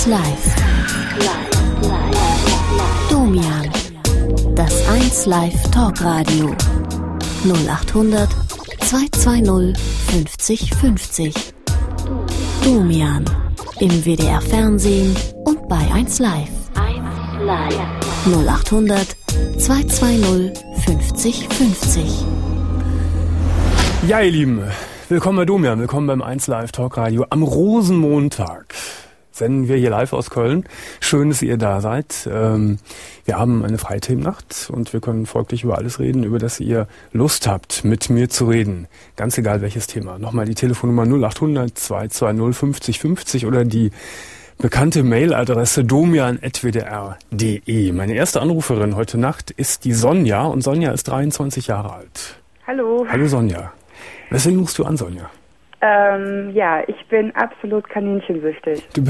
Live. Domian. Das 1 Live Talkradio. 0800 220 50 50. Domian. Im WDR Fernsehen und bei 1 Live. 0800 220 50 50. Ja, ihr Lieben, willkommen bei Domian, willkommen beim 1 Live Talkradio. Am Rosenmontag senden wir hier live aus Köln. Schön, dass ihr da seid. Wir haben eine freie Themennacht und wir können folglich über alles reden, über das ihr Lust habt, mit mir zu reden. Ganz egal welches Thema. Nochmal die Telefonnummer 0800 220 50 50 oder die bekannte Mailadresse domian@wdr.de. Meine erste Anruferin heute Nacht ist die Sonja und Sonja ist 23 Jahre alt. Hallo. Hallo Sonja. Weswegen rufst du an, Sonja? Ja, ich bin absolut kaninchensüchtig. Du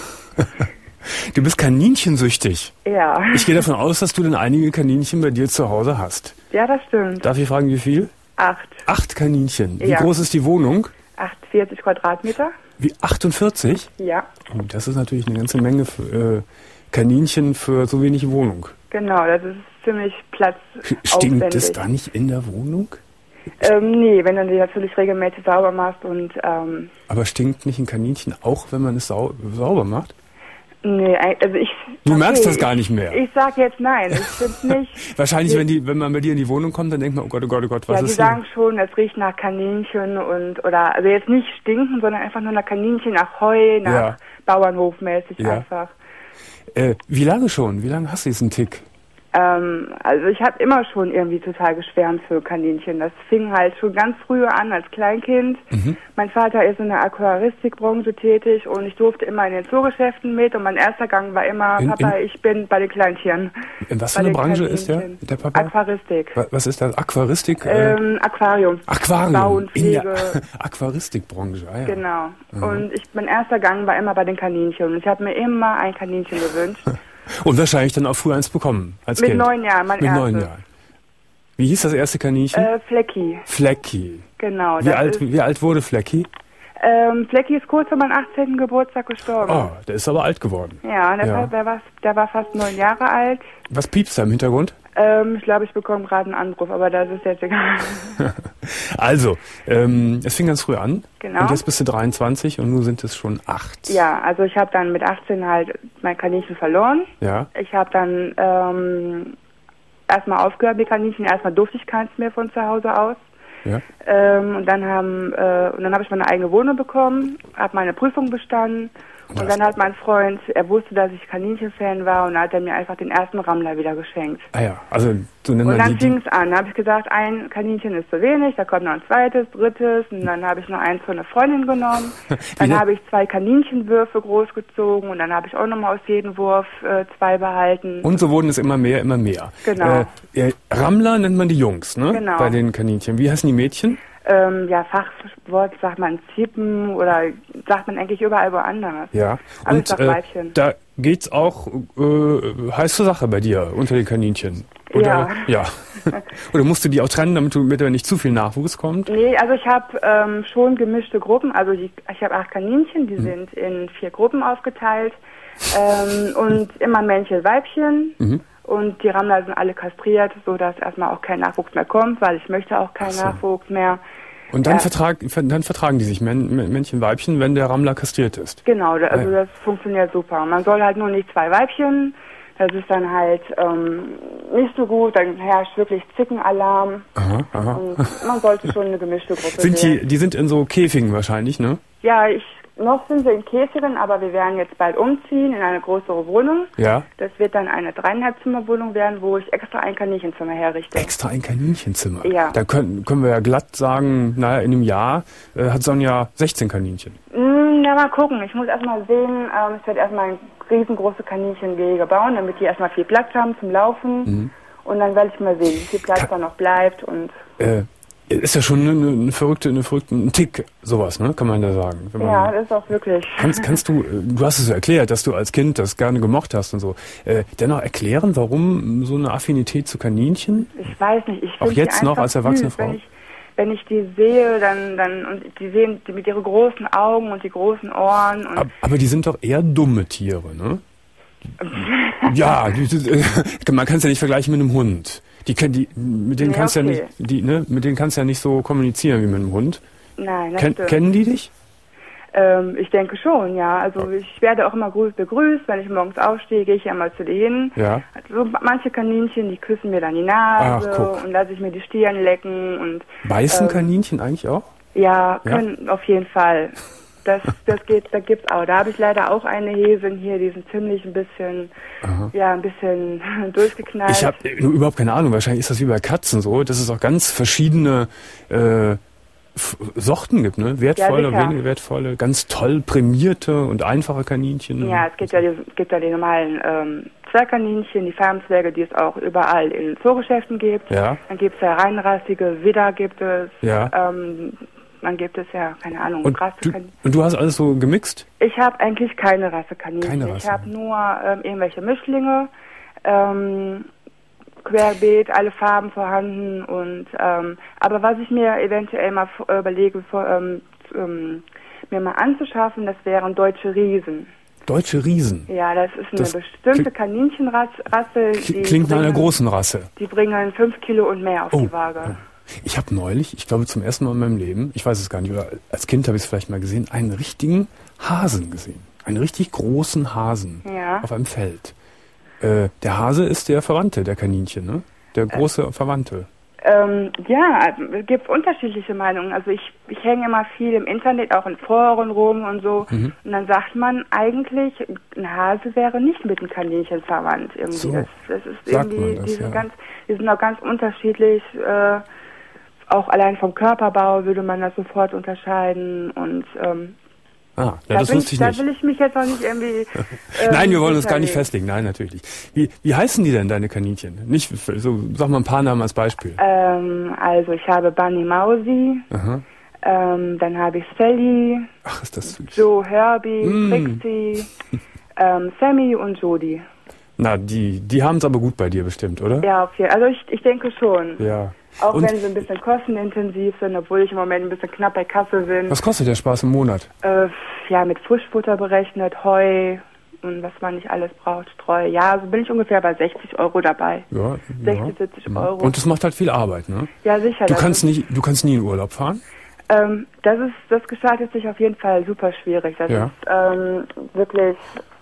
bist kaninchensüchtig? Ja. Ich gehe davon aus, dass du denn einige Kaninchen bei dir zu Hause hast. Ja, das stimmt. Darf ich fragen, wie viel? 8. 8 Kaninchen. Wie Ja. groß ist die Wohnung? 48 Quadratmeter? Wie 48? Ja. Oh, das ist natürlich eine ganze Menge für, Kaninchen für so wenig Wohnung. Genau, das ist ziemlich platzaufwendig. Stinkt es da nicht in der Wohnung? Nee, wenn du die natürlich regelmäßig sauber machst und, Aber stinkt nicht ein Kaninchen auch, wenn man es sauber macht? nee, also ich... Du okay, merkst das gar nicht mehr. Ich sag jetzt nein, ich find's nicht. Wahrscheinlich, wenn man bei dir in die Wohnung kommt, dann denkt man, oh Gott, oh Gott, oh Gott, was Ja, die ist hier? sagen schon, es riecht nach Kaninchen oder, also jetzt nicht stinken, sondern einfach nur nach Kaninchen, nach Heu, nach Ja. Bauernhofmäßig Ja. einfach. Wie lange schon? Wie lange hast du diesen Tick? Also ich habe immer schon irgendwie total geschwärmt für Kaninchen. Das fing halt schon ganz früh an als Kleinkind. Mein Vater ist in der Aquaristikbranche tätig und ich durfte immer in den Zoogeschäften mit und mein erster Gang war immer, Papa, ich bin bei den Kleintieren. In was für eine Branche ist der Papa? Aquaristik. Was ist das? Aquaristik? Aquarium. Aquarium. Bau und In der Pflege. Aquaristikbranche, ah ja. Genau. Und mein erster Gang war immer bei den Kaninchen und ich habe mir immer ein Kaninchen gewünscht. Und wahrscheinlich dann auch früh eins bekommen, als Mit Kind. 9 Jahren, mein Mit 9 erstes. Jahren. Wie hieß das erste Kaninchen? Flecki. Flecki. Genau. Wie alt wurde Flecki? Flecki ist kurz vor meinem 18. Geburtstag gestorben. Oh, der ist aber alt geworden. Ja, der war fast 9 Jahre alt. Was piepst da im Hintergrund? Ich glaube, ich bekomme gerade einen Anruf, aber das ist jetzt egal. Also, es fing ganz früh an. Genau. Und jetzt bist du 23 und nun sind es schon 8. Ja, also ich habe dann mit 18 halt mein Kaninchen verloren. Ja. Ich habe dann erstmal aufgehört mit Kaninchen. Erstmal durfte ich keins mehr von zu Hause aus. Ja. Und dann habe ich meine eigene Wohnung bekommen, habe meine Prüfung bestanden. Und dann hat mein Freund, er wusste, dass ich Kaninchen-Fan war und dann hat er mir einfach den ersten Rammler wieder geschenkt. Ah ja, also so nennt Und man dann fing es an. Da habe ich gesagt, ein Kaninchen ist zu wenig, da kommt noch ein zweites, drittes und dann habe ich noch eins von einer Freundin genommen. Dann habe ich 2 Kaninchenwürfe großgezogen und dann habe ich auch nochmal aus jedem Wurf 2 behalten. Und so wurden es immer mehr, immer mehr. Genau. Rammler nennt man die Jungs, ne? Genau. Bei den Kaninchen. Wie heißen die Mädchen? Ja, Fachwort sagt man Zippen oder sagt man eigentlich überall woanders. Ja. Aber Und ich sag Weibchen. da geht's auch heiß zur Sache bei dir unter den Kaninchen. Oder, ja. Oder musst du die auch trennen, damit da nicht zu viel Nachwuchs kommt? Nee, also ich habe schon gemischte Gruppen. Also ich habe 8 Kaninchen, die sind in 4 Gruppen aufgeteilt. Und immer Männchen, Weibchen. Und die Rammler sind alle kastriert, sodass erstmal auch kein Nachwuchs mehr kommt, weil ich möchte auch keinen Nachwuchs mehr. Und dann vertragen die sich, Männchen, Weibchen, wenn der Rammler kastriert ist? Genau, also das funktioniert super. Man soll halt nur nicht 2 Weibchen, das ist dann halt nicht so gut, dann herrscht wirklich Zickenalarm. Aha. Und man sollte schon eine gemischte Gruppe wählen. Die sind in so Käfigen wahrscheinlich, ne? Ja, noch sind wir in Käfigen, aber wir werden jetzt bald umziehen in eine größere Wohnung. Ja. Das wird dann eine 3,5 Zimmer Wohnung werden, wo ich extra ein Kaninchenzimmer herrichte. Extra ein Kaninchenzimmer? Ja. Da können wir ja glatt sagen, naja, in einem Jahr hat Sonja 16 Kaninchen. Ja, mal gucken. Ich muss erstmal sehen, ich werde erstmal ein riesengroße Kaninchengelege bauen, damit die erstmal viel Platz haben zum Laufen. Und dann werde ich mal sehen, wie viel Platz da noch bleibt. Und ist ja schon eine verrückte Tick, sowas, ne? Kann man da sagen. Ja, das ist auch wirklich. Kannst du hast es ja erklärt, dass du als Kind das gerne gemocht hast und so. Dennoch erklären, warum so eine Affinität zu Kaninchen? Ich weiß nicht. Ich auch jetzt noch als erwachsene Frau? wenn ich die sehe, dann und die sehen die mit ihren großen Augen und die großen Ohren. Und aber die sind doch eher dumme Tiere, ne? Ja, man kann es ja nicht vergleichen mit einem Hund. Mit denen kannst okay. Mit denen kannst du ja nicht so kommunizieren wie mit einem Hund. Nein, das stimmt. Kennen die dich? Ich denke schon, ja. Also ich werde auch immer begrüßt, wenn ich morgens aufstehe, gehe ich ja mal zu denen hin. Ja. Also manche Kaninchen, die küssen mir dann die Nase und lasse ich mir die Stirn lecken und beißen Kaninchen eigentlich auch? Ja, können auf jeden Fall. Da gibt's auch. Da habe ich leider auch eine Häsin hier, die sind ziemlich ein bisschen durchgeknallt. Ich habe überhaupt keine Ahnung. Wahrscheinlich ist das wie bei Katzen so, dass es auch ganz verschiedene Sorten gibt, ne? Wertvolle, weniger wertvolle, ganz toll prämierte und einfache Kaninchen. Ja, es gibt ja die normalen Zwergkaninchen, die Farmzwerge, die es auch überall in Zoogeschäften gibt. Ja. Dann gibt es ja reinrassige, Widder gibt es. Ja. Dann gibt es ja, keine Ahnung, Rassekaninchen. Und du hast alles so gemixt? Ich habe eigentlich keine Rassekaninchen. Keine Rasse. Ich habe nur irgendwelche Mischlinge, querbeet, alle Farben vorhanden und aber was ich mir eventuell mal überlege, mir mal anzuschaffen, das wären deutsche Riesen. Deutsche Riesen? Ja, das ist eine bestimmte Kaninchenrasse. Klingt nach einer großen Rasse. Die bringen 5 Kilo und mehr auf die Waage. Oh. Ich habe neulich, ich glaube zum ersten Mal in meinem Leben, ich weiß es gar nicht, oder als Kind habe ich es vielleicht mal gesehen, einen richtigen Hasen gesehen. Einen richtig großen Hasen auf einem Feld. Der Hase ist der Verwandte der Kaninchen, ne? Der große Verwandte. Ja, es gibt unterschiedliche Meinungen. Also ich hänge immer viel im Internet, auch in Foren rum und so. Mhm. Und dann sagt man eigentlich, ein Hase wäre nicht mit einem Kaninchen verwandt. Irgendwie. So, das ist irgendwie, die sind auch ganz unterschiedlich. Auch allein vom Körperbau würde man das sofort unterscheiden und das wusste ich nicht. Da will ich mich jetzt noch nicht irgendwie... Nein, wir wollen uns gar nicht festlegen. Nein, natürlich nicht. Wie heißen die denn, deine Kaninchen? Nicht so, sag mal ein paar Namen als Beispiel. Also ich habe Bunny Mausi, dann habe ich Sally, ach, ist das süß. Joe Herbie, Trixie, Sammy und Jody. Na, die haben es aber gut bei dir bestimmt, oder? Ja, okay. Also ich denke schon. Ja. Auch wenn sie ein bisschen kostenintensiv sind, obwohl ich im Moment ein bisschen knapp bei Kasse bin. Was kostet der Spaß im Monat? Mit Frischfutter berechnet, Heu und was man nicht alles braucht, Streu. Ja, also bin ich ungefähr bei 60 Euro dabei. Ja, 70 Euro. Und das macht halt viel Arbeit, ne? Ja, sicher. Du kannst nie in Urlaub fahren? Das gestaltet sich auf jeden Fall super schwierig. Das ist wirklich,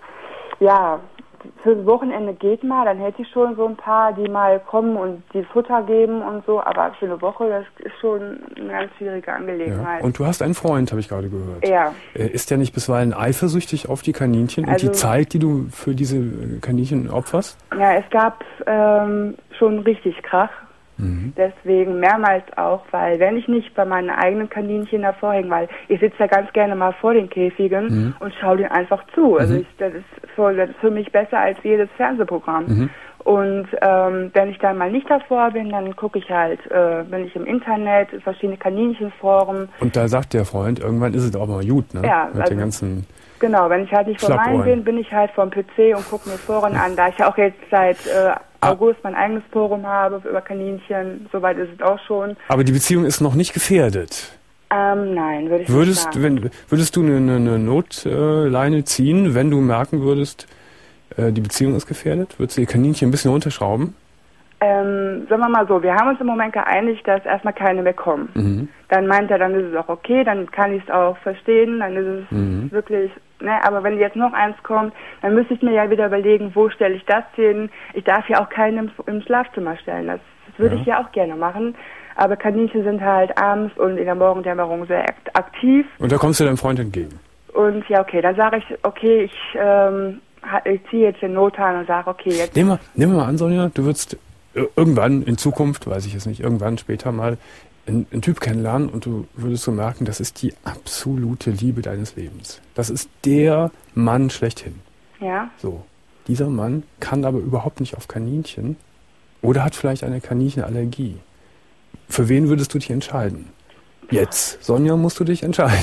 fürs Wochenende geht mal, dann hätte ich schon so ein paar, die mal kommen und die Futter geben und so, aber für eine Woche, das ist schon eine ganz schwierige Angelegenheit. Ja. Und du hast einen Freund, habe ich gerade gehört. Ja. Ist der nicht bisweilen eifersüchtig auf die Kaninchen und die Zeit, die du für diese Kaninchen opferst? Ja, es gab schon richtig Krach. Mhm. Deswegen mehrmals auch, weil wenn ich nicht bei meinen eigenen Kaninchen davor hänge, weil ich sitze ja ganz gerne mal vor den Käfigen und schaue denen einfach zu. Also das ist für mich besser als jedes Fernsehprogramm. Mhm. Und wenn ich dann mal nicht davor bin, dann gucke ich halt, bin ich im Internet, verschiedene Kaninchenforen. Und da sagt der Freund, irgendwann ist es auch mal gut, ne? Ja, mit den ganzen... Genau, wenn ich halt nicht vor meinen bin ich halt vom PC und gucke mir Foren an. Da ich ja auch jetzt seit August mein eigenes Forum habe über Kaninchen, soweit ist es auch schon. Aber die Beziehung ist noch nicht gefährdet? Nein, würde ich nicht sagen. Würdest du eine Notleine ziehen, wenn du merken würdest, die Beziehung ist gefährdet? Würdest du die Kaninchen ein bisschen runterschrauben? Sagen wir mal so, wir haben uns im Moment geeinigt, dass erstmal keine mehr kommen. Mhm. Dann meint er, dann ist es auch okay, dann kann ich es auch verstehen, dann ist es wirklich, ne, aber wenn jetzt noch eins kommt, dann müsste ich mir ja wieder überlegen, wo stelle ich das hin? Ich darf ja auch keinen im Schlafzimmer stellen, das würde ich ja auch gerne machen, aber Kaninchen sind halt abends und in der Morgendämmerung sehr aktiv. Und da kommst du deinem Freund entgegen? Und ja, okay, dann sage ich, okay, ich ziehe jetzt den Notar und sage, okay, jetzt... Nehmen wir mal an, Sonja, du würdest irgendwann in Zukunft, weiß ich es nicht, irgendwann später mal einen Typ kennenlernen und du würdest so merken, das ist die absolute Liebe deines Lebens. Das ist der Mann schlechthin. Ja. So. Dieser Mann kann aber überhaupt nicht auf Kaninchen oder hat vielleicht eine Kaninchenallergie. Für wen würdest du dich entscheiden? Jetzt, Sonja, musst du dich entscheiden.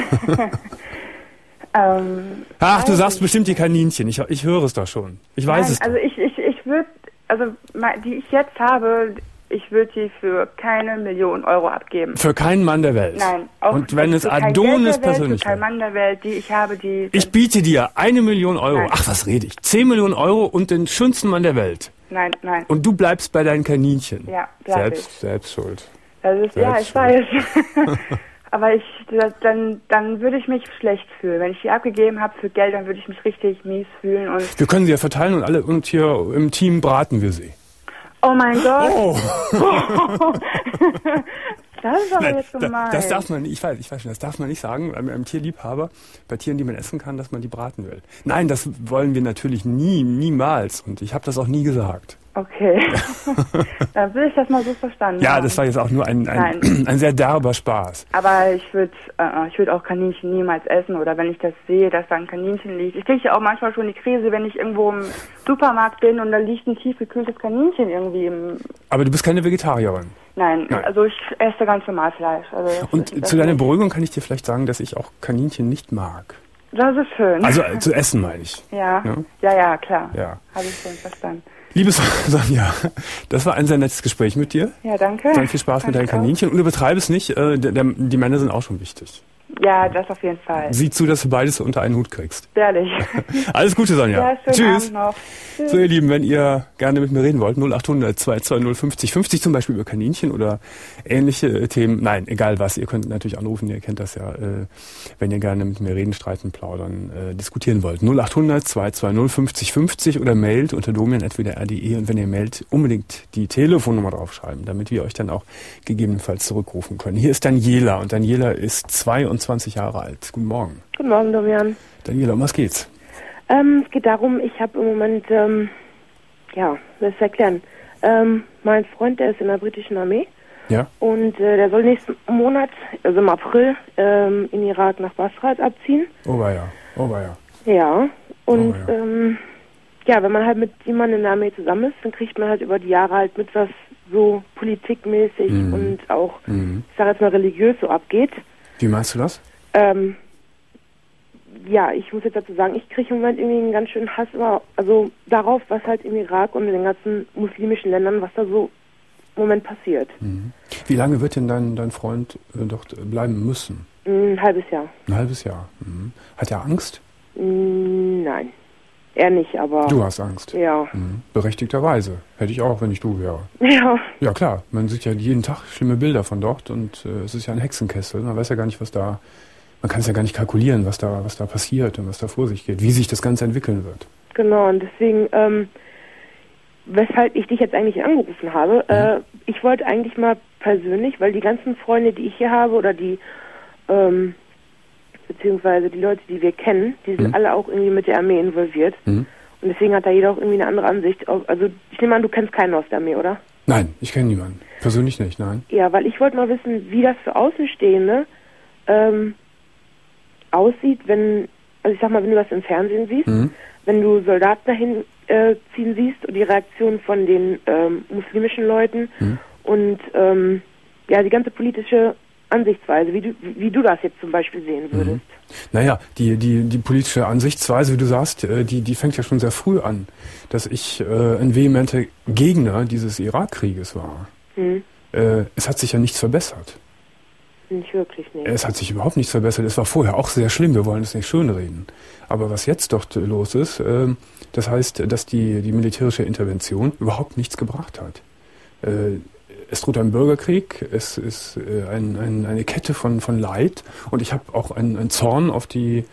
Du sagst bestimmt die Kaninchen. Ich höre es doch schon. Ich weiß es. Also ich würde, also die ich jetzt habe, ich würde sie für keine Million Euro abgeben. Für keinen Mann der Welt? Nein. Auch und wenn es für kein Adonis Geld der Welt, persönlich für keinen Mann der Welt, die ich habe, die... Ich biete dir 1 Million Euro. Nein. Ach, was rede ich? 10 Millionen Euro und den schönsten Mann der Welt. Nein, nein. Und du bleibst bei deinen Kaninchen. Ja, bleib ich. Selbst schuld. Das ist, ja, ich weiß. Aber dann würde ich mich schlecht fühlen. Wenn ich die abgegeben habe für Geld, dann würde ich mich richtig mies fühlen. Und wir können sie ja verteilen und hier im Team braten wir sie. oh mein Gott. Oh. Das ist aber jetzt gemein. Das darf man nicht, ich weiß schon, das darf man nicht sagen, einem Tierliebhaber, bei Tieren, die man essen kann, dass man die braten will. Nein, das wollen wir natürlich niemals. Und ich habe das auch nie gesagt. Okay. Dann will ich das mal so verstanden Ja, haben. das war jetzt auch nur ein sehr derber Spaß. Aber ich würd auch Kaninchen niemals essen. Oder wenn ich das sehe, dass da ein Kaninchen liegt. Ich kriege ja auch manchmal schon die Krise, wenn ich irgendwo im Supermarkt bin und da liegt ein tiefgekühltes Kaninchen irgendwie im... Aber du bist keine Vegetarierin? Nein, also ich esse ganz normal Fleisch. Also und zu deiner Beruhigung kann ich dir vielleicht sagen, dass ich auch Kaninchen nicht mag. Das ist schön. Also zu essen meine ich. Ja, ja, klar. Ja. Habe ich schon verstanden. Liebe Sonja, das war ein sehr nettes Gespräch mit dir. Ja, danke. Dann viel Spaß mit deinen Kaninchen. Und übertreibe es nicht, die Männer sind auch schon wichtig. Ja, das auf jeden Fall. Sieh zu, dass du beides unter einen Hut kriegst. Ehrlich. Alles Gute, Sonja. Ja, Tschüss. Abend noch. Tschüss. So, ihr Lieben, wenn ihr gerne mit mir reden wollt, 0800 220 50 50, zum Beispiel über Kaninchen oder ähnliche Themen. Nein, egal was. Ihr könnt natürlich anrufen, ihr kennt das ja, wenn ihr gerne mit mir reden, streiten, plaudern, diskutieren wollt. 0800 220 50 50 oder mailt unter domian@wdr.de und wenn ihr mailt, unbedingt die Telefonnummer draufschreiben, damit wir euch dann auch gegebenenfalls zurückrufen können. Hier ist Daniela und Daniela ist 22 Jahre alt. Guten Morgen. Guten Morgen, Domian. Daniela, um was geht's? Es geht darum, ich habe im Moment, das erklären. Mein Freund, der ist in der britischen Armee. Ja. Und der soll nächsten Monat, also im April, in Irak nach Basra abziehen. Oh weia. Ja. Und wenn man halt mit jemandem in der Armee zusammen ist, dann kriegt man halt über die Jahre halt mit, was so politikmäßig und auch, ich sage jetzt mal, religiös so abgeht. Wie meinst du das? Ich muss jetzt dazu sagen, ich kriege im Moment irgendwie einen ganz schönen Hass darauf, was halt im Irak und in den ganzen muslimischen Ländern, was da so im Moment passiert. Wie lange wird denn dein Freund dort bleiben müssen? Ein halbes Jahr. Ein halbes Jahr. Hat er Angst? Nein. Er nicht, aber... Du hast Angst? Ja. Berechtigterweise. Hätte ich auch, wenn ich du wäre. Ja. Ja, klar. Man sieht ja jeden Tag schlimme Bilder von dort und es ist ja ein Hexenkessel. Man weiß ja gar nicht, was da... Man kann es ja gar nicht kalkulieren, was da passiert und was da vor sich geht, wie sich das Ganze entwickeln wird. Genau, und deswegen, weshalb ich dich jetzt eigentlich angerufen habe, ich wollte eigentlich mal persönlich, weil die ganzen Freunde, die ich hier habe, oder die, beziehungsweise die Leute, die wir kennen, die sind alle auch irgendwie mit der Armee involviert. Und deswegen hat da jeder auch irgendwie eine andere Ansicht. Also ich nehme an, du kennst keinen aus der Armee, oder? Nein, ich kenne niemanden. Persönlich nicht, nein. Ja, weil ich wollte mal wissen, wie das für Außenstehende aussieht, wenn du das im Fernsehen siehst, wenn du Soldaten dahin ziehen siehst und die Reaktion von den muslimischen Leuten und die ganze politische Ansichtsweise, wie du das jetzt zum Beispiel sehen würdest. Naja, die politische Ansichtsweise, wie du sagst, die fängt ja schon sehr früh an, dass ich ein vehementer Gegner dieses Irakkrieges war. Es hat sich ja nichts verbessert. Nicht wirklich, nee. Es hat sich überhaupt nichts verbessert. Es war vorher auch sehr schlimm. Wir wollen es nicht schönreden. Aber was jetzt dort los ist, das heißt, dass die militärische Intervention überhaupt nichts gebracht hat. Es droht ein Bürgerkrieg. Es ist eine Kette von Leid. Und ich habe auch einen Zorn auf die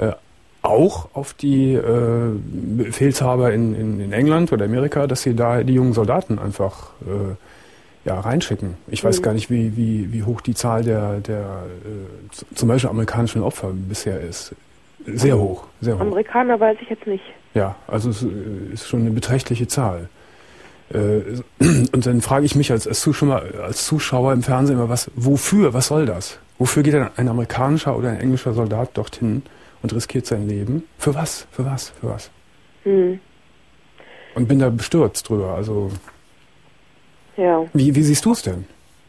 Befehlshaber in England oder Amerika, dass sie da die jungen Soldaten einfach reinschicken. Ich weiß gar nicht, wie hoch die Zahl der zum Beispiel amerikanischen Opfer bisher ist. Sehr hoch, sehr hoch. Amerikaner weiß ich jetzt nicht. Ja, also es ist schon eine beträchtliche Zahl. Und dann frage ich mich als Zuschauer im Fernsehen immer, was soll das? Wofür geht ein amerikanischer oder ein englischer Soldat dorthin und riskiert sein Leben? Für was? Und bin da bestürzt drüber, also... Ja. Wie siehst du es denn?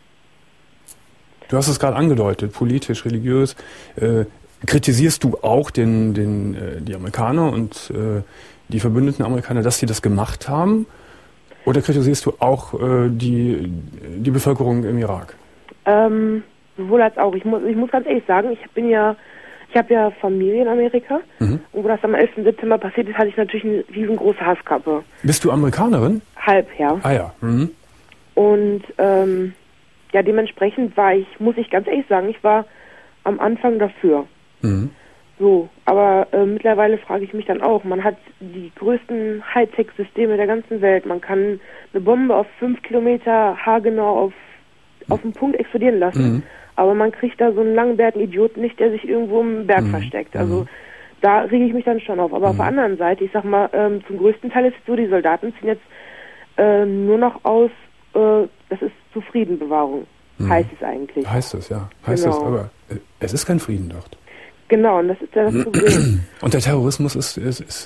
Du hast es gerade angedeutet, politisch, religiös. Kritisierst du auch die Amerikaner und die verbündeten Amerikaner, dass sie das gemacht haben? Oder kritisierst du auch die Bevölkerung im Irak? Sowohl als auch. Ich muss ganz ehrlich sagen, ich habe ja Familie in Amerika. Und wo das am 11. September passiert ist, hatte ich natürlich eine riesengroße Hasskappe. Bist du Amerikanerin? Halb, ja. Ah ja. Mhm. Und ja, dementsprechend muss ich ganz ehrlich sagen, ich war am Anfang dafür. Mhm. So, aber mittlerweile frage ich mich dann auch, man hat die größten Hightech-Systeme der ganzen Welt. Man kann eine Bombe auf 5 Kilometer haargenau auf den Punkt explodieren lassen. Aber man kriegt da so einen langbärtigen Idioten nicht, der sich irgendwo im Berg versteckt. Also da rege ich mich dann schon auf. Aber auf der anderen Seite, ich sag mal, zum größten Teil ist es so, die Soldaten ziehen jetzt nur noch aus, das ist Zufriedenbewahrung, heißt es eigentlich. Heißt es, ja. Heißt es, aber es ist kein Frieden dort. Genau, und das ist ja das Problem. Und der Terrorismus ist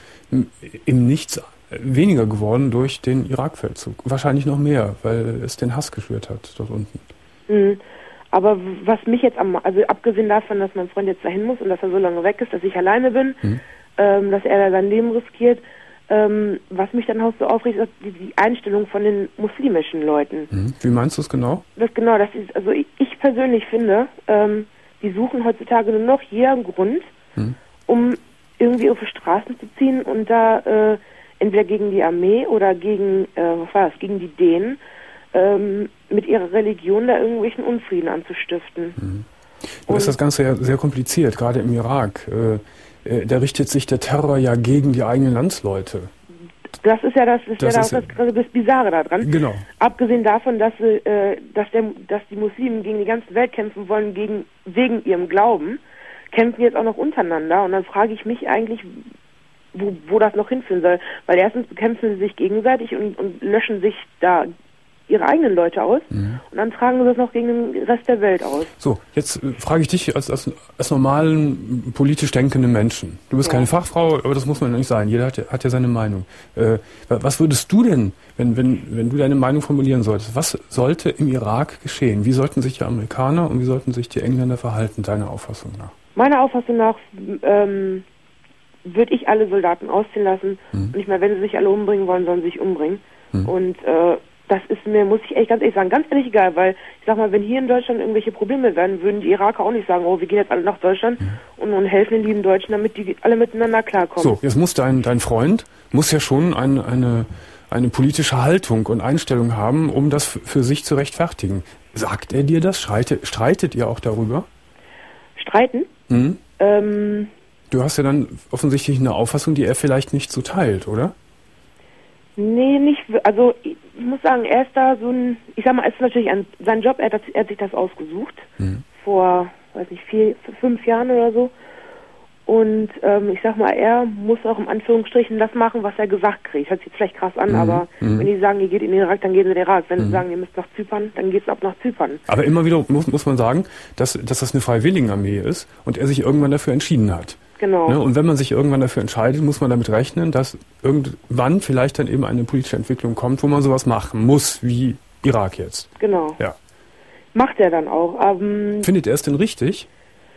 im Nichts weniger geworden durch den Irakfeldzug. Wahrscheinlich noch mehr, weil es den Hass geschürt hat dort unten. Aber was mich jetzt also abgesehen davon, dass mein Freund jetzt dahin muss und dass er so lange weg ist, dass ich alleine bin, dass er da sein Leben riskiert, was mich dann auch so aufregt, ist die Einstellung von den muslimischen Leuten. Wie meinst du es genau? Also ich persönlich finde, die suchen heutzutage nur noch jeden Grund, um irgendwie auf die Straßen zu ziehen und da entweder gegen die Armee oder gegen die Dänen mit ihrer Religion da irgendwelchen Unfrieden anzustiften. Und ist das Ganze ja sehr kompliziert, gerade im Irak. Da richtet sich der Terror ja gegen die eigenen Landsleute. Das ist ja das Bizarre daran. Genau. Abgesehen davon, dass die Muslimen gegen die ganze Welt kämpfen wollen, wegen ihrem Glauben, kämpfen jetzt auch noch untereinander. Und dann frage ich mich eigentlich, wo das noch hinführen soll. Weil erstens bekämpfen sie sich gegenseitig und löschen sich da ihre eigenen Leute aus. Und dann tragen sie das noch gegen den Rest der Welt aus. So, jetzt frage ich dich als normalen, politisch denkenden Menschen. Du bist keine Fachfrau, aber das muss man nicht sein. Jeder hat ja seine Meinung. Was würdest du denn, wenn du deine Meinung formulieren solltest, was sollte im Irak geschehen? Wie sollten sich die Amerikaner und wie sollten sich die Engländer verhalten, deiner Auffassung nach? Meiner Auffassung nach würde ich alle Soldaten ausziehen lassen. Und nicht mehr, wenn sie sich alle umbringen wollen, sollen sie sich umbringen. Und das ist mir, muss ich echt ganz ehrlich sagen, ganz ehrlich egal, weil ich sag mal, wenn hier in Deutschland irgendwelche Probleme werden, würden die Iraker auch nicht sagen, oh, wir gehen jetzt alle nach Deutschland und helfen den lieben Deutschen, damit die alle miteinander klarkommen. So, jetzt muss dein Freund muss ja schon eine politische Haltung und Einstellung haben, um das für sich zu rechtfertigen. Sagt er dir das? Streitet ihr auch darüber? Streiten? Du hast ja dann offensichtlich eine Auffassung, die er vielleicht nicht so teilt, oder? Nee, nicht, also ich muss sagen, er ist da so ein, ich sag mal, es ist natürlich sein Job, er hat sich das ausgesucht, vor, 5 Jahren oder so. Und ich sag mal, er muss auch im Anführungsstrichen das machen, was er gesagt kriegt. Hört sich jetzt vielleicht krass an, aber wenn die sagen, ihr geht in den Irak, dann gehen sie in den Irak. Wenn sie sagen, ihr müsst nach Zypern, dann geht es ab nach Zypern. Aber immer wieder muss man sagen, dass das eine Freiwilligenarmee ist und er sich irgendwann dafür entschieden hat. Genau. Ne? Und wenn man sich irgendwann dafür entscheidet, muss man damit rechnen, dass irgendwann vielleicht dann eben eine politische Entwicklung kommt, wo man sowas machen muss, wie Irak jetzt. Genau. Ja. Macht er dann auch. Findet er es denn richtig?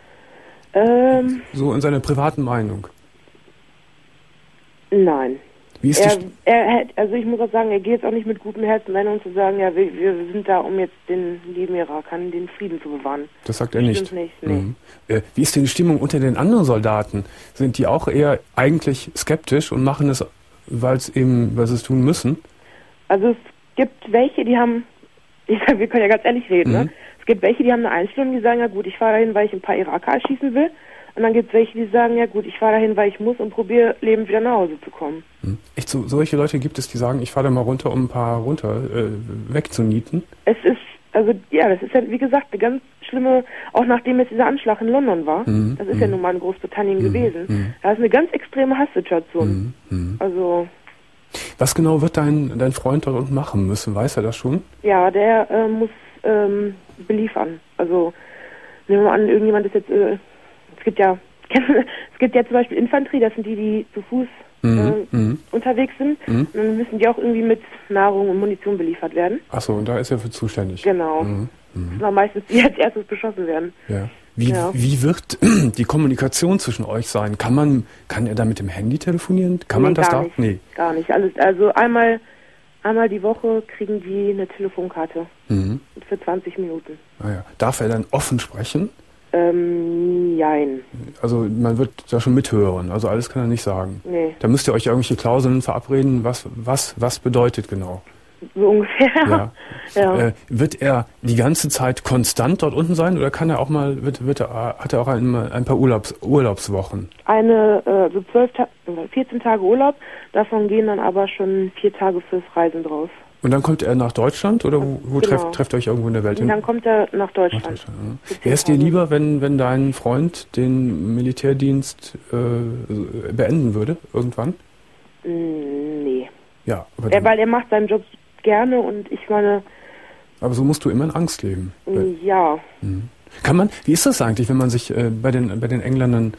So in seiner privaten Meinung? Nein. Wie ist also ich muss auch sagen, er geht jetzt auch nicht mit gutem Herzen rein, um zu sagen, ja, wir sind da, um jetzt den lieben Irakern den Frieden zu bewahren. Das sagt er nicht. Stimmt nicht, nee. Wie ist denn die Stimmung unter den anderen Soldaten? Sind die auch eher eigentlich skeptisch und machen es, weil sie es tun müssen? Also es gibt welche, die haben, wir können ja ganz ehrlich reden, ne? Es gibt welche, die haben eine Einstellung, die sagen, ja gut, ich fahre dahin, weil ich ein paar Iraker erschießen will. Und dann gibt es welche, die sagen, ja gut, ich fahre dahin, weil ich muss und probiere lebend wieder nach Hause zu kommen. Echt, solche Leute gibt es, die sagen, ich fahre da mal runter, um ein paar wegzunieten? Es ist, also ja, das ist ja, wie gesagt, eine ganz schlimme, auch nachdem jetzt dieser Anschlag in London war, das ist ja nun mal in Großbritannien gewesen, da ist eine ganz extreme Hasssituation. Also... Was genau wird dein Freund dort unten machen müssen? Weiß er das schon? Ja, der muss beliefern. Also nehmen wir an, irgendjemand ist jetzt, es gibt ja zum Beispiel Infanterie, das sind die zu Fuß unterwegs sind. Und dann müssen die auch irgendwie mit Nahrung und Munition beliefert werden. Achso, und da ist er für zuständig. Genau. Das war meistens die, die als erstes beschossen werden. Ja. Wie wird die Kommunikation zwischen euch sein? Kann er da mit dem Handy telefonieren? Kann man das da? Nee, gar nicht. Also einmal Einmal die Woche kriegen die eine Telefonkarte. Für 20 Minuten. Naja. Darf er dann offen sprechen? Jein. Also man wird da schon mithören, also alles kann er nicht sagen. Nee. Da müsst ihr euch irgendwelche Klauseln verabreden, was bedeutet genau. So ungefähr. Ja. Wird er die ganze Zeit konstant dort unten sein oder kann er auch mal, hat er auch ein paar Urlaubswochen? 14 Tage Urlaub, davon gehen dann aber schon 4 Tage fürs Reisen drauf. Und dann kommt er nach Deutschland oder wo Genau. trefft ihr euch irgendwo in der Welt hin? Und dann kommt er nach Deutschland. Ja. Wäre es dir lieber, wenn dein Freund den Militärdienst beenden würde, irgendwann? Nee. Ja. Weil er macht seinen Job gerne und ich meine... Aber so musst du immer in Angst leben. Ja. Wie ist das eigentlich, wenn man sich bei den Engländern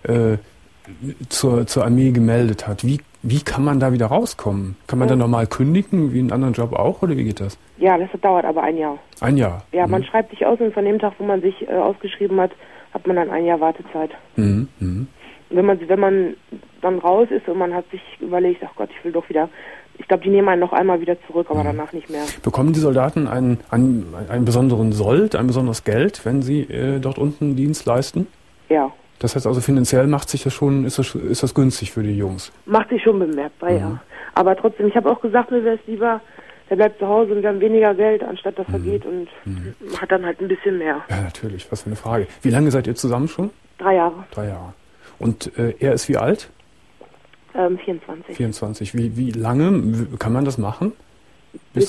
zur Armee gemeldet hat? Wie kann man da wieder rauskommen? Kann man dann normal kündigen, wie einen anderen Job auch, oder wie geht das? Ja, das dauert aber ein Jahr. Ein Jahr? Ja, man schreibt sich aus und von dem Tag, wo man sich ausgeschrieben hat, hat man dann ein Jahr Wartezeit. Und wenn man dann raus ist und man hat sich überlegt, ach Gott, ich will doch wieder... Ich glaube, die nehmen einen noch einmal wieder zurück, aber danach nicht mehr. Bekommen die Soldaten einen besonderen Sold, ein besonderes Geld, wenn sie dort unten Dienst leisten? Ja. Das heißt also, finanziell macht sich das schon, ist das günstig für die Jungs? Macht sich schon bemerkbar, ja. Aber trotzdem, ich habe auch gesagt, mir wäre es lieber, der bleibt zu Hause und wir haben weniger Geld, anstatt dass er geht und hat dann halt ein bisschen mehr. Ja, natürlich, was für eine Frage. Wie lange seid ihr zusammen schon? 3 Jahre. 3 Jahre. Und er ist wie alt? 24. 24. Wie lange kann man das machen? Bis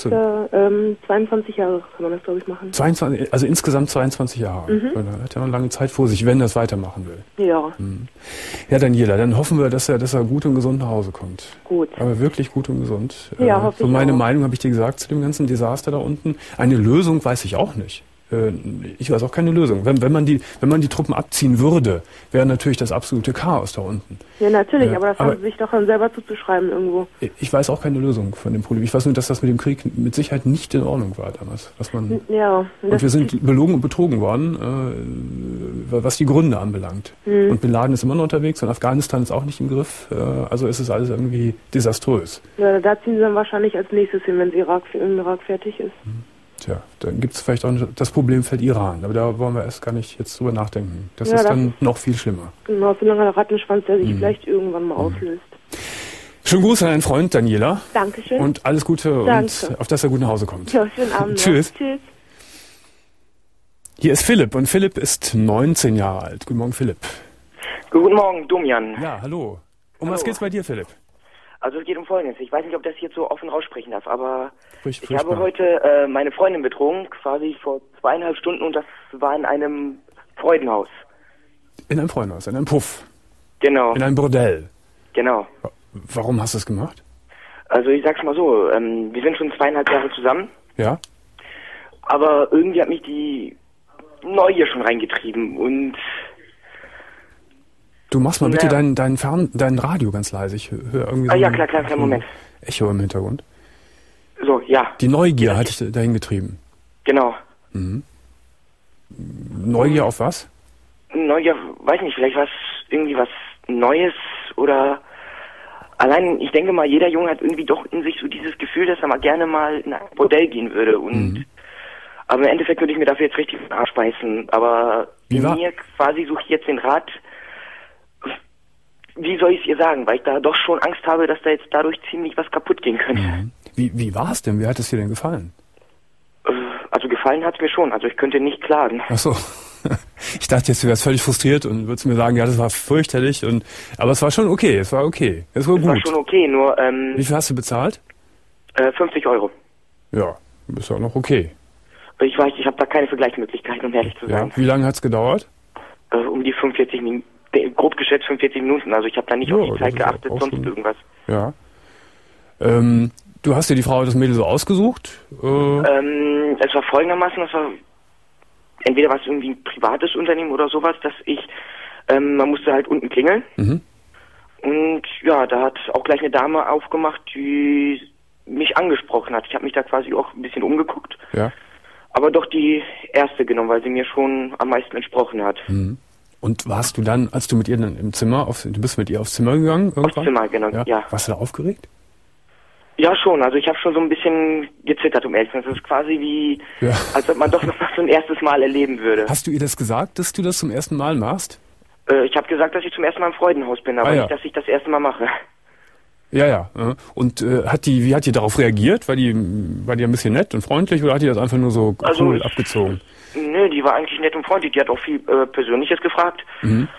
22 Jahre kann man das, glaube ich, machen. 22, also insgesamt 22 Jahre. Da hat er noch lange Zeit vor sich, wenn er es weitermachen will. Ja. Ja, Daniela, dann hoffen wir, dass er gut und gesund nach Hause kommt. Gut. Aber wirklich gut und gesund. Ja, hoffe ich so meine auch. Meinung habe ich dir gesagt zu dem ganzen Desaster da unten. Eine Lösung weiß ich auch nicht. Ich weiß auch keine Lösung. Wenn man die Truppen abziehen würde, wäre natürlich das absolute Chaos da unten. Ja, natürlich, aber das haben sie sich doch dann selber zuzuschreiben irgendwo. Ich weiß auch keine Lösung von dem Problem. Ich weiß nur, dass das mit dem Krieg mit Sicherheit nicht in Ordnung war damals. Und wir sind belogen und betrogen worden, was die Gründe anbelangt. Und Bin Laden ist immer noch unterwegs und Afghanistan ist auch nicht im Griff. Also ist es alles irgendwie desaströs. Ja, da ziehen sie dann wahrscheinlich als nächstes hin, wenn im Irak fertig ist. Tja, dann gibt es vielleicht auch das Problemfeld Iran, aber da wollen wir erst gar nicht jetzt drüber nachdenken. Das ist dann noch viel schlimmer. Genau, so ein langer Rattenschwanz, der sich vielleicht irgendwann mal auflöst. Schönen Gruß an deinen Freund, Daniela. Dankeschön. Und alles Gute und auf dass er gut nach Hause kommt. Ja, schönen Abend. Tschüss. Tschüss. Hier ist Philipp und Philipp ist 19 Jahre alt. Guten Morgen, Philipp. Guten Morgen, Domian. Ja, hallo. Was geht's bei dir, Philipp? Also es geht um Folgendes. Ich weiß nicht, ob das jetzt so offen raussprechen darf, aber ich Sprich habe mal. heute meine Freundin betrogen, quasi vor 2,5 Stunden, und das war in einem Freudenhaus. In einem Freudenhaus, in einem Puff. Genau. In einem Bordell. Genau. Warum hast du es gemacht? Also ich sag's mal so, wir sind schon 2,5 Jahre zusammen, Ja? aber irgendwie hat mich die Neugier schon reingetrieben und... Du machst mal bitte dein Radio ganz leise. Ich höre irgendwie ja, klar, Moment. Echo im Hintergrund. So, ja. Die Neugier hat dich dahin getrieben. Genau. Neugier auf was? Neugier, weiß nicht, vielleicht irgendwie was Neues oder... Allein, ich denke mal, jeder Junge hat irgendwie doch in sich so dieses Gefühl, dass er mal gerne mal in ein Bordell gehen würde. Und aber im Endeffekt würde ich mir dafür jetzt richtig den Arsch beißen. Aber mir quasi suche ich jetzt den Rat, wie soll ich es ihr sagen? Weil ich da doch schon Angst habe, dass da jetzt dadurch ziemlich was kaputt gehen könnte. Wie war es denn? Wie hat es dir denn gefallen? Also gefallen hat es mir schon. Also ich könnte nicht klagen. Ach so. Ich dachte jetzt, du wärst völlig frustriert und würdest mir sagen, ja, das war fürchterlich. Aber es war schon okay. Es war okay. Es war gut. Es war schon okay, nur... Wie viel hast du bezahlt? 50 Euro. Ja, ist auch noch okay. Ich weiß, ich habe da keine Vergleichsmöglichkeiten, um ehrlich zu sein. Ja. Wie lange hat es gedauert? Um die 45 Minuten. Grob geschätzt 45 Minuten. Also ich habe da nicht auf die Zeit geachtet, sonst irgendwas. Ja. Du hast dir die Frau, das Mädel so ausgesucht? Es war folgendermaßen, entweder war es irgendwie ein privates Unternehmen oder sowas, dass man musste halt unten klingeln. Und ja, da hat auch gleich eine Dame aufgemacht, die mich angesprochen hat. Ich habe mich da quasi auch ein bisschen umgeguckt. Ja. Aber doch die erste genommen, weil sie mir schon am meisten entsprochen hat. Und warst du dann, als du mit ihr dann im Zimmer, du bist mit ihr aufs Zimmer gegangen irgendwann? Aufs Zimmer, genau, ja. Warst du da aufgeregt? Ja, schon. Also ich habe schon so ein bisschen gezittert, um ehrlich zu sein. Das ist quasi wie, als ob man doch noch mal so ein erstes Mal erleben würde. Hast du ihr das gesagt, dass du das zum ersten Mal machst? Ich habe gesagt, dass ich zum ersten Mal im Freudenhaus bin, aber nicht, dass ich das erste Mal mache. Ja. Und wie hat die darauf reagiert? War die ein bisschen nett und freundlich oder hat die das einfach nur so cool abgezogen? Nö, die war eigentlich nett und freundlich. Die hat auch viel Persönliches gefragt. Mhm.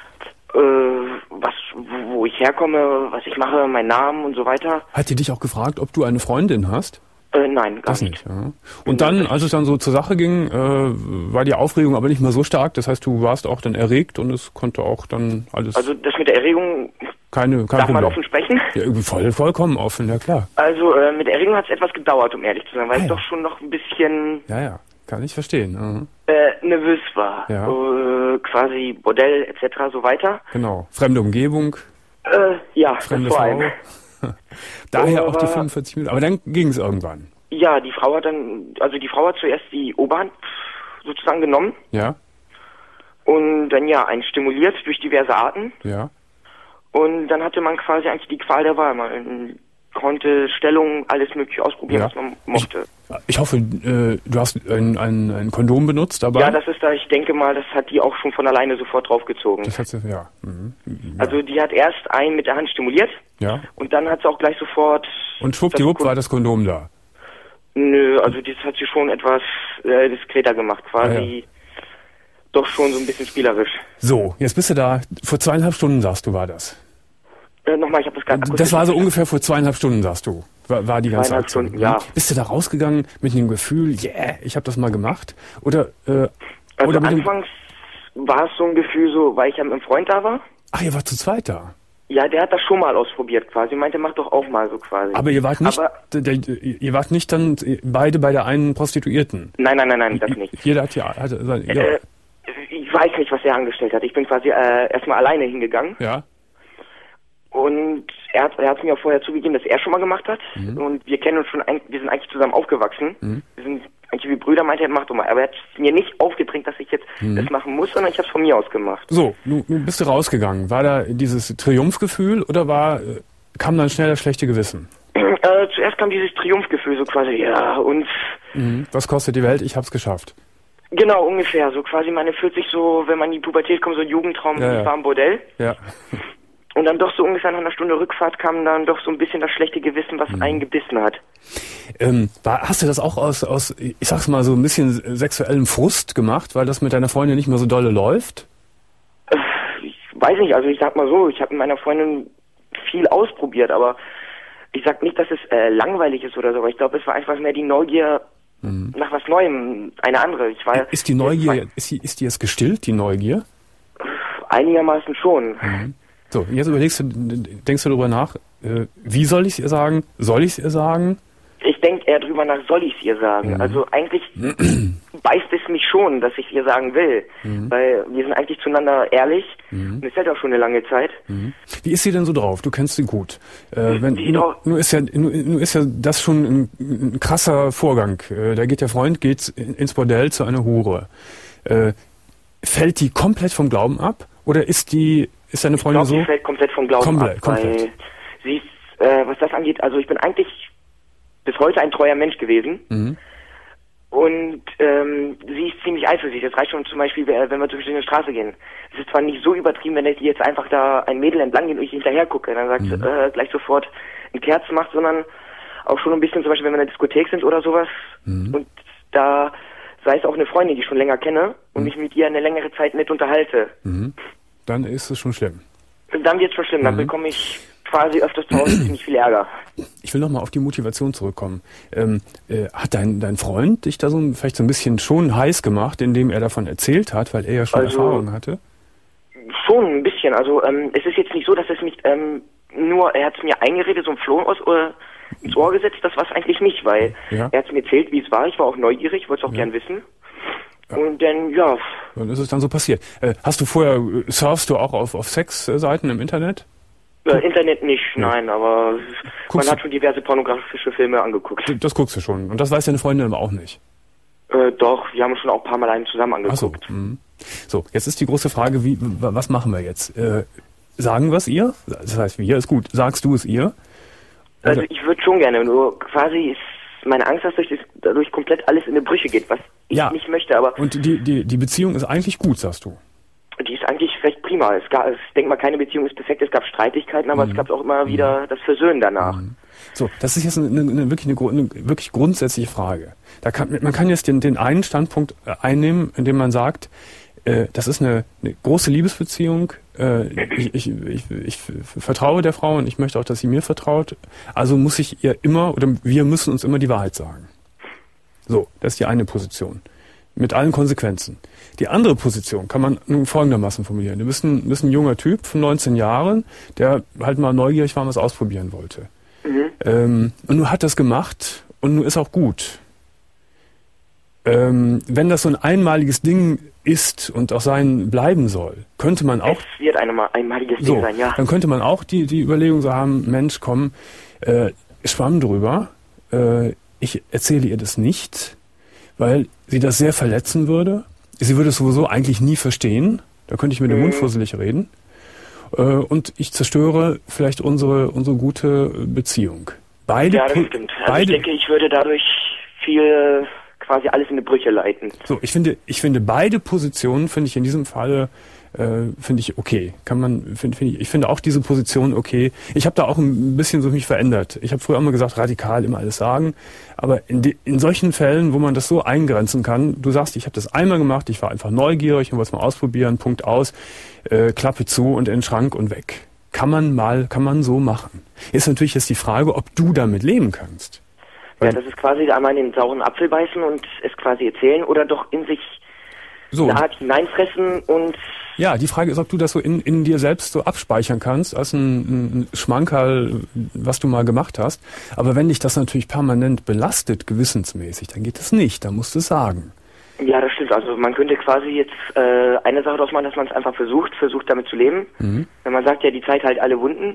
Wo ich herkomme, was ich mache, meinen Namen und so weiter. Hat die dich auch gefragt, ob du eine Freundin hast? Nein, gar nicht. Ja. Und dann, als es dann so zur Sache ging, war die Aufregung aber nicht mehr so stark. Das heißt, du warst auch dann erregt und es konnte auch dann alles... Also das mit der Erregung... Kein Darf Problem. man offen sprechen? Ja, vollkommen offen, ja klar. Also mit der Erregung hat es etwas gedauert, um ehrlich zu sein, weil ich doch schon noch ein bisschen... Ja, kann ich verstehen. Nervös war. Ja. Quasi Bordell etc. so weiter. Genau. Fremde Umgebung. Fremde Frau. Daher auch die 45 Minuten. Aber dann ging es irgendwann. Ja, die Frau hat zuerst die Oberhand sozusagen genommen. Ja. Und dann einen stimuliert durch diverse Arten. Ja. Und dann hatte man quasi eigentlich die Qual der Wahl. Man konnte Stellung, alles mögliche ausprobieren, was man mochte. Ich hoffe, du hast ein Kondom benutzt dabei? Ja, das ist da, ich denke mal, das hat die auch schon von alleine sofort draufgezogen. Das hat sie, ja. Also die hat erst einen mit der Hand stimuliert. Ja. Und dann hat sie auch gleich sofort... Und schwuppdiwupp war das Kondom da? Nö, also das hat sie schon etwas diskreter gemacht, quasi doch schon so ein bisschen spielerisch. So, jetzt bist du da, vor 2,5 Stunden sagst du, war das? Nochmal, ich habe das gerade... Das war so ungefähr vor 2,5 Stunden, sagst du, war die ganze Aktion. Stunden, ja. Bist du da rausgegangen mit dem Gefühl, ich habe das mal gemacht? Oder anfangs war es so ein Gefühl so, weil ich ja mit einem Freund da war. Ach, ihr wart zu zweit da? Ja, der hat das schon mal ausprobiert quasi. Meinte, mach doch auch mal so quasi. Aber ihr wart nicht dann beide bei der einen Prostituierten? Nein, das nicht. Jeder hatte ich weiß nicht, was er angestellt hat. Ich bin quasi erstmal alleine hingegangen. Ja. Und er hat mir auch vorher zugegeben, dass er schon mal gemacht hat. Mhm. Und wir kennen uns schon, wir sind eigentlich zusammen aufgewachsen. Mhm. Wir sind eigentlich wie Brüder, meinte er, mach doch mal. Aber er hat mir nicht aufgedrängt, dass ich jetzt das machen muss, sondern ich habe es von mir aus gemacht. So, nun bist du rausgegangen. War da dieses Triumphgefühl oder kam dann schnell das schlechte Gewissen? Zuerst kam dieses Triumphgefühl, so quasi, ja, und... Was kostet die Welt? Ich hab's geschafft. Genau, ungefähr. So quasi, man erfüllt sich so, wenn man in die Pubertät kommt, so ein Jugendtraum, ich war im Bordell. Ja. Und dann doch so ungefähr nach einer Stunde Rückfahrt kam dann doch so ein bisschen das schlechte Gewissen, was einen gebissen hat. Hast du das auch aus, ich sag's mal, so ein bisschen sexuellem Frust gemacht, weil das mit deiner Freundin nicht mehr so dolle läuft? Ich weiß nicht, also ich sag mal so, ich habe mit meiner Freundin viel ausprobiert, aber ich sag nicht, dass es langweilig ist oder so, aber ich glaube, es war einfach mehr die Neugier nach was Neuem, eine andere. Ist die Neugier, ist die jetzt gestillt, die Neugier? Einigermaßen schon. So, jetzt denkst du darüber nach, wie soll ich es ihr sagen? Soll ich es ihr sagen? Ich denke eher drüber nach, soll ich es ihr sagen? Also eigentlich beißt es mich schon, dass ich es ihr sagen will, weil wir sind eigentlich zueinander ehrlich und es hält auch schon eine lange Zeit. Wie ist sie denn so drauf? Du kennst sie gut. Nur ist ja das schon ein krasser Vorgang. Da geht der Freund ins Bordell zu einer Hure. Fällt die komplett vom Glauben ab? Oder ist deine Freundin so? Sie fällt komplett vom Glauben ab. Weil sie ist, was das angeht, also ich bin eigentlich bis heute ein treuer Mensch gewesen. Und sie ist ziemlich eifersüchtig. Das reicht schon zum Beispiel, wenn wir durch eine Straße gehen. Es ist zwar nicht so übertrieben, wenn jetzt einfach da ein Mädel entlang geht und ich hinterher gucke, dann sagt sie gleich sofort ein Kerz macht, sondern auch schon ein bisschen, zum Beispiel, wenn wir in der Diskothek sind oder sowas. Und da sei es auch eine Freundin, die ich schon länger kenne und mich mit ihr eine längere Zeit nicht unterhalte. Dann ist es schon schlimm. Dann wird es schon schlimm. Dann bekomme ich quasi öfters zu Hause ziemlich viel Ärger. Ich will nochmal auf die Motivation zurückkommen. Hat dein Freund dich da vielleicht so ein bisschen schon heiß gemacht, indem er davon erzählt hat, weil er ja schon Erfahrung hatte? Schon ein bisschen. Also es ist jetzt nicht so, dass es mich nur, er hat es mir eingeredet, so ein Floh ins Ohr gesetzt, das war es eigentlich nicht, weil er hat es mir erzählt, wie es war. Ich war auch neugierig, wollte es auch gern wissen. Ja. Und dann, Dann ist es dann so passiert. Surfst du auch auf Sexseiten im Internet? Internet nicht, nein, aber man hat schon diverse pornografische Filme angeguckt. Das guckst du schon. Und das weiß deine Freundin aber auch nicht? Doch, wir haben uns schon auch ein paar Mal einen zusammen angeguckt. Ach so. So, jetzt ist die große Frage, was machen wir jetzt? Sagen wir es ihr? Das heißt, wir ist gut. Sagst du es ihr? Also ich würde schon gerne, nur quasi ist meine Angst, dass dadurch komplett alles in die Brüche geht, was ich nicht möchte. Aber und die Beziehung ist eigentlich gut, sagst du? Die ist eigentlich recht prima. Ich denke mal, keine Beziehung ist perfekt. Es gab Streitigkeiten, aber es gab auch immer wieder das Versöhnen danach. So, das ist jetzt eine wirklich grundsätzliche Frage. Man kann jetzt den einen Standpunkt einnehmen, indem man sagt, das ist eine große Liebesbeziehung. Ich vertraue der Frau und ich möchte auch, dass sie mir vertraut. Also muss ich ihr immer, oder wir müssen uns immer die Wahrheit sagen. So, das ist die eine Position. Mit allen Konsequenzen. Die andere Position kann man nun folgendermaßen formulieren. Du bist ein junger Typ von 19 Jahren, der halt mal neugierig war und was ausprobieren wollte. Und nun hat das gemacht und nun ist auch gut. Wenn das so ein einmaliges Ding ist und auch bleiben soll, könnte man auch... Es wird ein einmaliges Ding sein, ja. Dann könnte man auch die Überlegung so haben, Mensch, komm, schwamm drüber, ich erzähle ihr das nicht, weil sie das sehr verletzen würde. Sie würde es sowieso eigentlich nie verstehen. Da könnte ich mit dem Mund fusselig reden. Und ich zerstöre vielleicht unsere gute Beziehung. Ja, das stimmt. Also ich denke, ich würde dadurch viel quasi alles in die Brüche leiten. So, ich finde beide Positionen finde ich in diesem Falle finde ich okay. Ich finde auch diese Position okay. Ich habe da auch ein bisschen so mich verändert. Ich habe früher immer gesagt, radikal immer alles sagen. Aber in solchen Fällen, wo man das so eingrenzen kann, du sagst, ich habe das einmal gemacht, ich war einfach neugierig und wollte es mal ausprobieren, Punkt aus, Klappe zu und in den Schrank und weg. Kann man so machen. Ist natürlich jetzt die Frage, ob du damit leben kannst. Ja, das ist quasi einmal in den sauren Apfel beißen und es quasi erzählen oder doch in sich eine Art hineinfressen und... Ja, die Frage ist, ob du das so in dir selbst so abspeichern kannst, als ein Schmankerl, was du mal gemacht hast. Aber wenn dich das natürlich permanent belastet, gewissensmäßig, dann geht das nicht, dann musst du es sagen. Ja, das stimmt. Also man könnte quasi jetzt eine Sache daraus machen, dass man es einfach versucht damit zu leben. Wenn man sagt, ja, die Zeit heilt alle Wunden.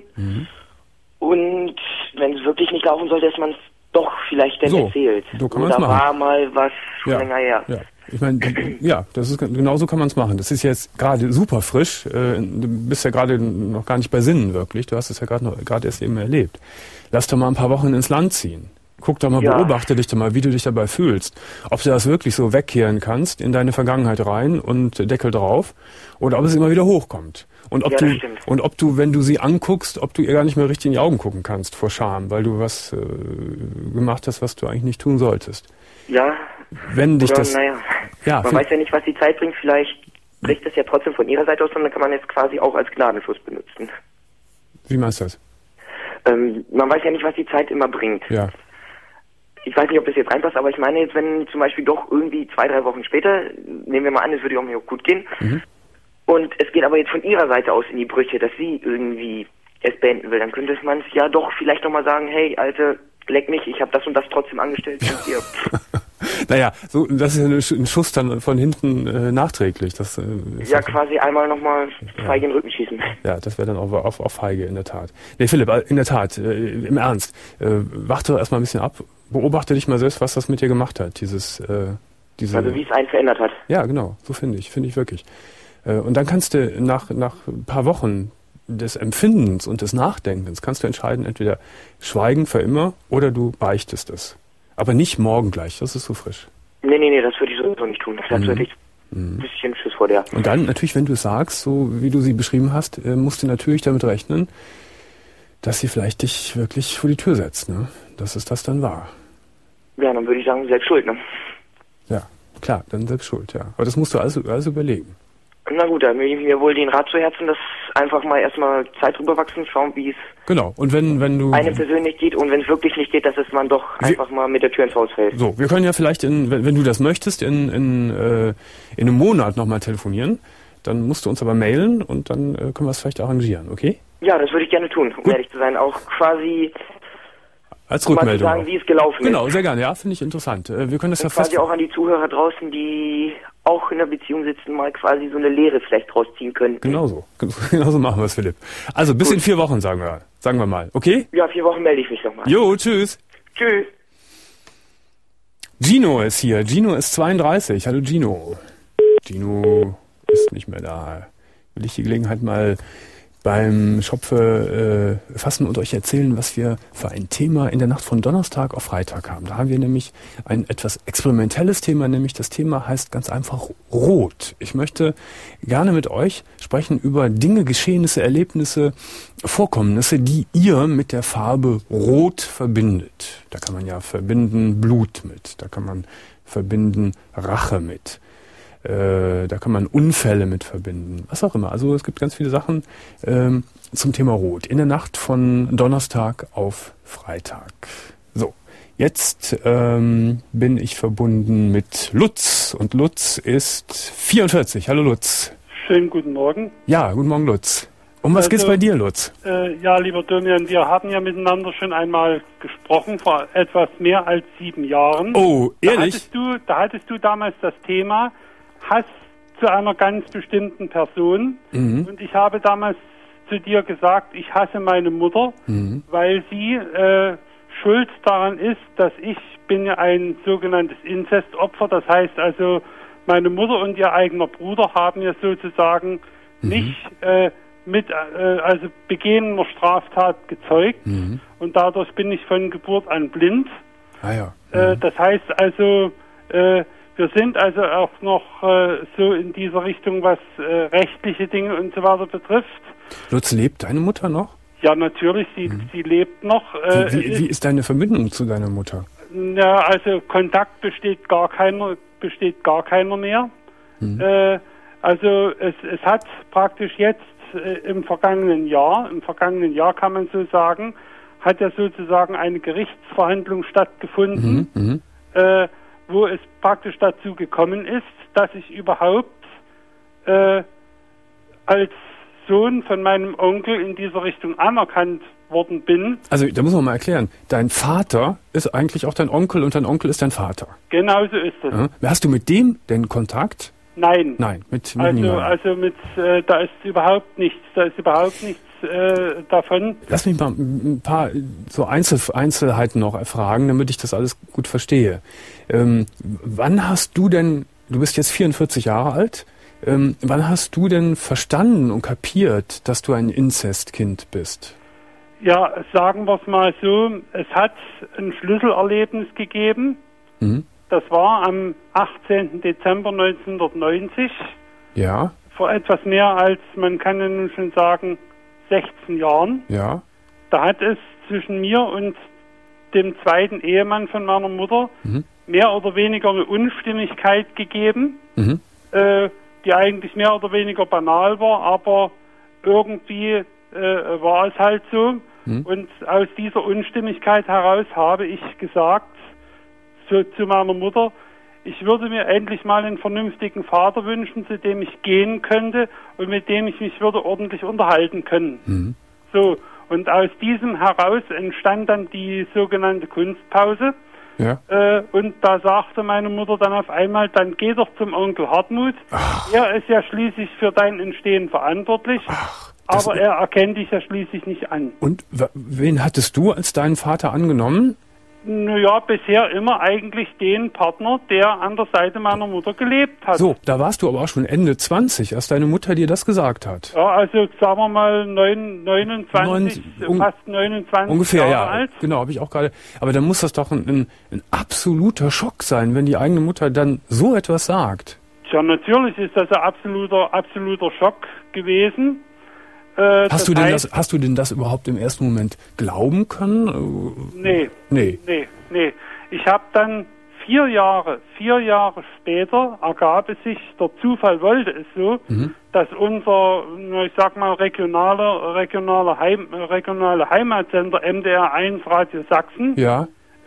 Und wenn es wirklich nicht laufen sollte, dass man es doch vielleicht dann erzählt. So kann man es machen. Da war mal was schon länger her. Ja. Ich meine, genauso kann man es machen. Das ist jetzt gerade super frisch. Du bist ja gerade noch gar nicht bei Sinnen wirklich. Du hast es ja gerade erst eben erlebt. Lass doch mal ein paar Wochen ins Land ziehen. Guck doch mal, beobachte dich doch mal, wie du dich dabei fühlst. Ob du das wirklich so wegkehren kannst, in deine Vergangenheit rein und Deckel drauf, oder ob es immer wieder hochkommt. Und ob du, wenn du sie anguckst, ob du ihr gar nicht mehr richtig in die Augen gucken kannst vor Scham, weil du was gemacht hast, was du eigentlich nicht tun solltest. Ja. Wenn dich man weiß ja nicht, was die Zeit bringt. Vielleicht bricht es ja trotzdem von ihrer Seite aus und dann kann man es quasi auch als Gnadenschuss benutzen. Wie meinst du das? Man weiß ja nicht, was die Zeit immer bringt. Ja. Ich weiß nicht, ob das jetzt reinpasst, aber ich meine jetzt, wenn zum Beispiel doch irgendwie 2-3 Wochen später, nehmen wir mal an, es würde auch mir gut gehen, und es geht aber jetzt von ihrer Seite aus in die Brüche, dass sie irgendwie es beenden will, dann könnte man es ja doch vielleicht nochmal sagen, hey, Alte, leck mich, ich habe das und das trotzdem angestellt. Naja, so, das ist ja ein Schuss dann von hinten nachträglich. Das, ja, quasi einmal nochmal feige in den Rücken schießen. Ja, das wäre dann auch auf feige, in der Tat. Nee, Philipp, in der Tat, im Ernst, warte erstmal ein bisschen ab, beobachte dich mal selbst, was das mit dir gemacht hat, also wie es einen verändert hat. Ja, genau, so finde ich wirklich. Und dann kannst du nach ein paar Wochen des Empfindens und des Nachdenkens kannst du entscheiden, entweder schweigen für immer oder du beichtest es. Aber nicht morgen gleich, das ist so frisch. Nee, das würde ich sowieso nicht tun. Das würde ich ein bisschen Schiss vor der. Und dann natürlich, wenn du es sagst, so wie du sie beschrieben hast, musst du natürlich damit rechnen, dass sie vielleicht dich wirklich vor die Tür setzt, ne? Dass es das dann war. Ja, dann würde ich sagen, selbst schuld, ne? Ja, klar, dann selbst schuld, ja. Aber das musst du also überlegen. Na gut, dann nehme ich mir wohl den Rat zu Herzen, dass einfach mal erstmal Zeit drüber wachsen, schauen, wie es genau. Und wenn du einem persönlich geht und wenn es wirklich nicht geht, dass es man doch einfach mal mit der Tür ins Haus fällt. So, wir können ja vielleicht, wenn du das möchtest, in einem Monat nochmal telefonieren. Dann musst du uns aber mailen und dann können wir es vielleicht arrangieren, okay? Ja, das würde ich gerne tun, um ehrlich zu sein. Auch quasi als Rückmeldung. Mal zu sagen, wie es gelaufen ist. Genau, sehr gerne, ja, finde ich interessant. Wir können das ja quasi auch an die Zuhörer draußen, die auch in der Beziehung sitzen, mal quasi so eine Lehre vielleicht rausziehen können. Genauso machen wir es, Philipp. Also bis in 4 Wochen, sagen wir mal, okay? Ja, 4 Wochen melde ich mich nochmal. Jo, tschüss. Tschüss. Gino ist hier. Gino ist 32. Hallo Gino. Gino ist nicht mehr da. Will ich die Gelegenheit mal beim Schopfe fassen und euch erzählen, was wir für ein Thema in der Nacht von Donnerstag auf Freitag haben. Da haben wir nämlich ein etwas experimentelles Thema, nämlich das Thema heißt ganz einfach Rot. Ich möchte gerne mit euch sprechen über Dinge, Geschehnisse, Erlebnisse, Vorkommnisse, die ihr mit der Farbe Rot verbindet. Da kann man ja verbinden Blut mit, da kann man verbinden Rache mit. Da kann man Unfälle mit verbinden, was auch immer. Also es gibt ganz viele Sachen zum Thema Rot. In der Nacht von Donnerstag auf Freitag. So, jetzt bin ich verbunden mit Lutz. Und Lutz ist 44. Hallo Lutz. Schönen guten Morgen. Ja, guten Morgen Lutz. Um was geht's bei dir, Lutz? Ja, lieber Domian, wir haben ja miteinander schon einmal gesprochen, vor etwas mehr als 7 Jahren. Oh, ehrlich? Da hattest du damals das Thema Hass zu einer ganz bestimmten Person. Mhm. Und ich habe damals zu dir gesagt, ich hasse meine Mutter, weil sie schuld daran ist, dass ich bin ja ein sogenanntes Inzestopfer. Das heißt also, meine Mutter und ihr eigener Bruder haben ja sozusagen mich also Begehen einer Straftat gezeugt. Mhm. Und dadurch bin ich von Geburt an blind. Ah ja. Das heißt also, wir sind also auch noch so in dieser Richtung, was rechtliche Dinge und so weiter betrifft. Lutz, lebt deine Mutter noch? Ja, natürlich, sie lebt noch. Wie ist deine Verbindung zu deiner Mutter? Ja, also Kontakt besteht gar keiner mehr. Also es hat praktisch jetzt im vergangenen Jahr kann man so sagen, hat ja sozusagen eine Gerichtsverhandlung stattgefunden, wo es praktisch dazu gekommen ist, dass ich überhaupt als Sohn von meinem Onkel in dieser Richtung anerkannt worden bin. Also da muss man mal erklären, dein Vater ist eigentlich auch dein Onkel und dein Onkel ist dein Vater. Genau so ist es. Ja. Hast du mit dem denn Kontakt? Nein. Nein, mit niemandem. Also da ist überhaupt nichts davon. Lass mich mal ein paar so Einzelheiten noch erfragen, damit ich das alles gut verstehe. Wann hast du denn, du bist jetzt 44 Jahre alt, wann hast du denn verstanden und kapiert, dass du ein Inzestkind bist? Ja, sagen wir es mal so, es hat ein Schlüsselerlebnis gegeben. Mhm. Das war am 18. Dezember 1990. Ja. Vor etwas mehr als, man kann ja nun schon sagen, 16 Jahren. Ja. Da hat es zwischen mir und dem zweiten Ehemann von meiner Mutter mehr oder weniger eine Unstimmigkeit gegeben, die eigentlich mehr oder weniger banal war, aber irgendwie war es halt so. Und aus dieser Unstimmigkeit heraus habe ich gesagt, zu meiner Mutter, ich würde mir endlich mal einen vernünftigen Vater wünschen, zu dem ich gehen könnte und mit dem ich mich würde ordentlich unterhalten können. So, und aus diesem heraus entstand dann die sogenannte Kunstpause. Ja. Und da sagte meine Mutter dann auf einmal, dann geh doch zum Onkel Hartmut. Ach. Er ist ja schließlich für dein Entstehen verantwortlich. Ach, aber er erkennt dich ja schließlich nicht an. Und wen hattest du als deinen Vater angenommen? Naja, bisher immer eigentlich den Partner, der an der Seite meiner Mutter gelebt hat. So, da warst du aber auch schon Ende 20, als deine Mutter dir das gesagt hat. Ja, also sagen wir mal 29, fast 29 ungefähr, Jahre alt. Genau, habe ich auch gerade. Aber dann muss das doch ein absoluter Schock sein, wenn die eigene Mutter dann so etwas sagt. Ja, natürlich ist das ein absoluter Schock gewesen. Hast du denn das überhaupt im ersten Moment glauben können? Nee. Ich habe dann 4 Jahre später ergab es sich, der Zufall wollte es so, dass unser, ich sag mal, regionale Heimatsender MDR1 Radio Sachsen, ja,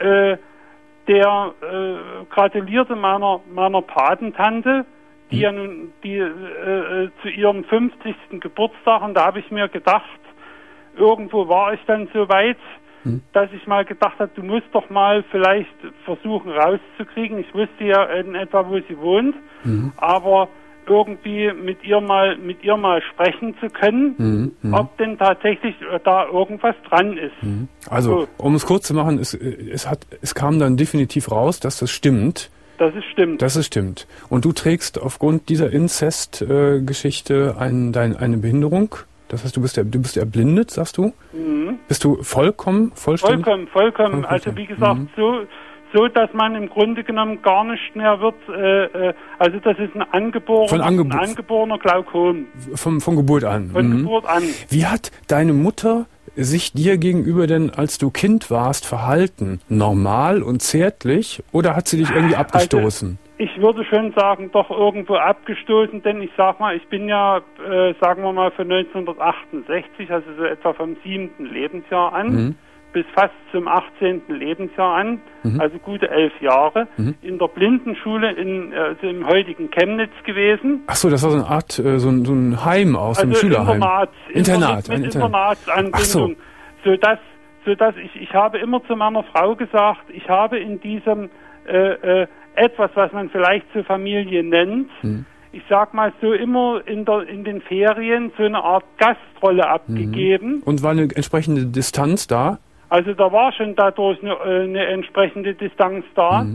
der gratulierte meiner Patentante, die ja nun zu ihrem 50. Geburtstag, und da habe ich mir gedacht, irgendwo war ich dann so weit, dass ich mal gedacht habe, du musst doch mal vielleicht versuchen rauszukriegen. Ich wusste ja in etwa, wo sie wohnt, aber irgendwie mit ihr mal sprechen zu können, ob denn tatsächlich da irgendwas dran ist. Also, so. Um es kurz zu machen, es kam dann definitiv raus, dass das stimmt. Das ist stimmt. Und du trägst aufgrund dieser Inzestgeschichte eine Behinderung? Das heißt, du bist erblindet, sagst du? Mhm. Bist du vollständig? Vollkommen. Also wie gesagt, so, dass man im Grunde genommen gar nicht mehr wird, also das ist ein angeborener Glaukom. Von Geburt an? Von Geburt an. Wie hat deine Mutter sich dir gegenüber denn, als du Kind warst, verhalten? Normal und zärtlich? Oder hat sie dich irgendwie abgestoßen? Ich würde schon sagen, doch irgendwo abgestoßen, denn ich sag mal, ich bin ja, sagen wir mal, von 1968, also so etwa vom 7. Lebensjahr an, bis fast zum 18. Lebensjahr an, also gute 11 Jahre, in der Blindenschule also im heutigen Chemnitz gewesen. Ach so, das war so eine Art, so ein Heim aus dem Schülerheim. Internat. Mit Internatsanbindung. Sodass ich habe immer zu meiner Frau gesagt, ich habe in diesem etwas, was man vielleicht zur Familie nennt, ich sag mal so immer in den Ferien so eine Art Gastrolle abgegeben. Und war eine entsprechende Distanz da? Also da war schon dadurch eine entsprechende Distanz da.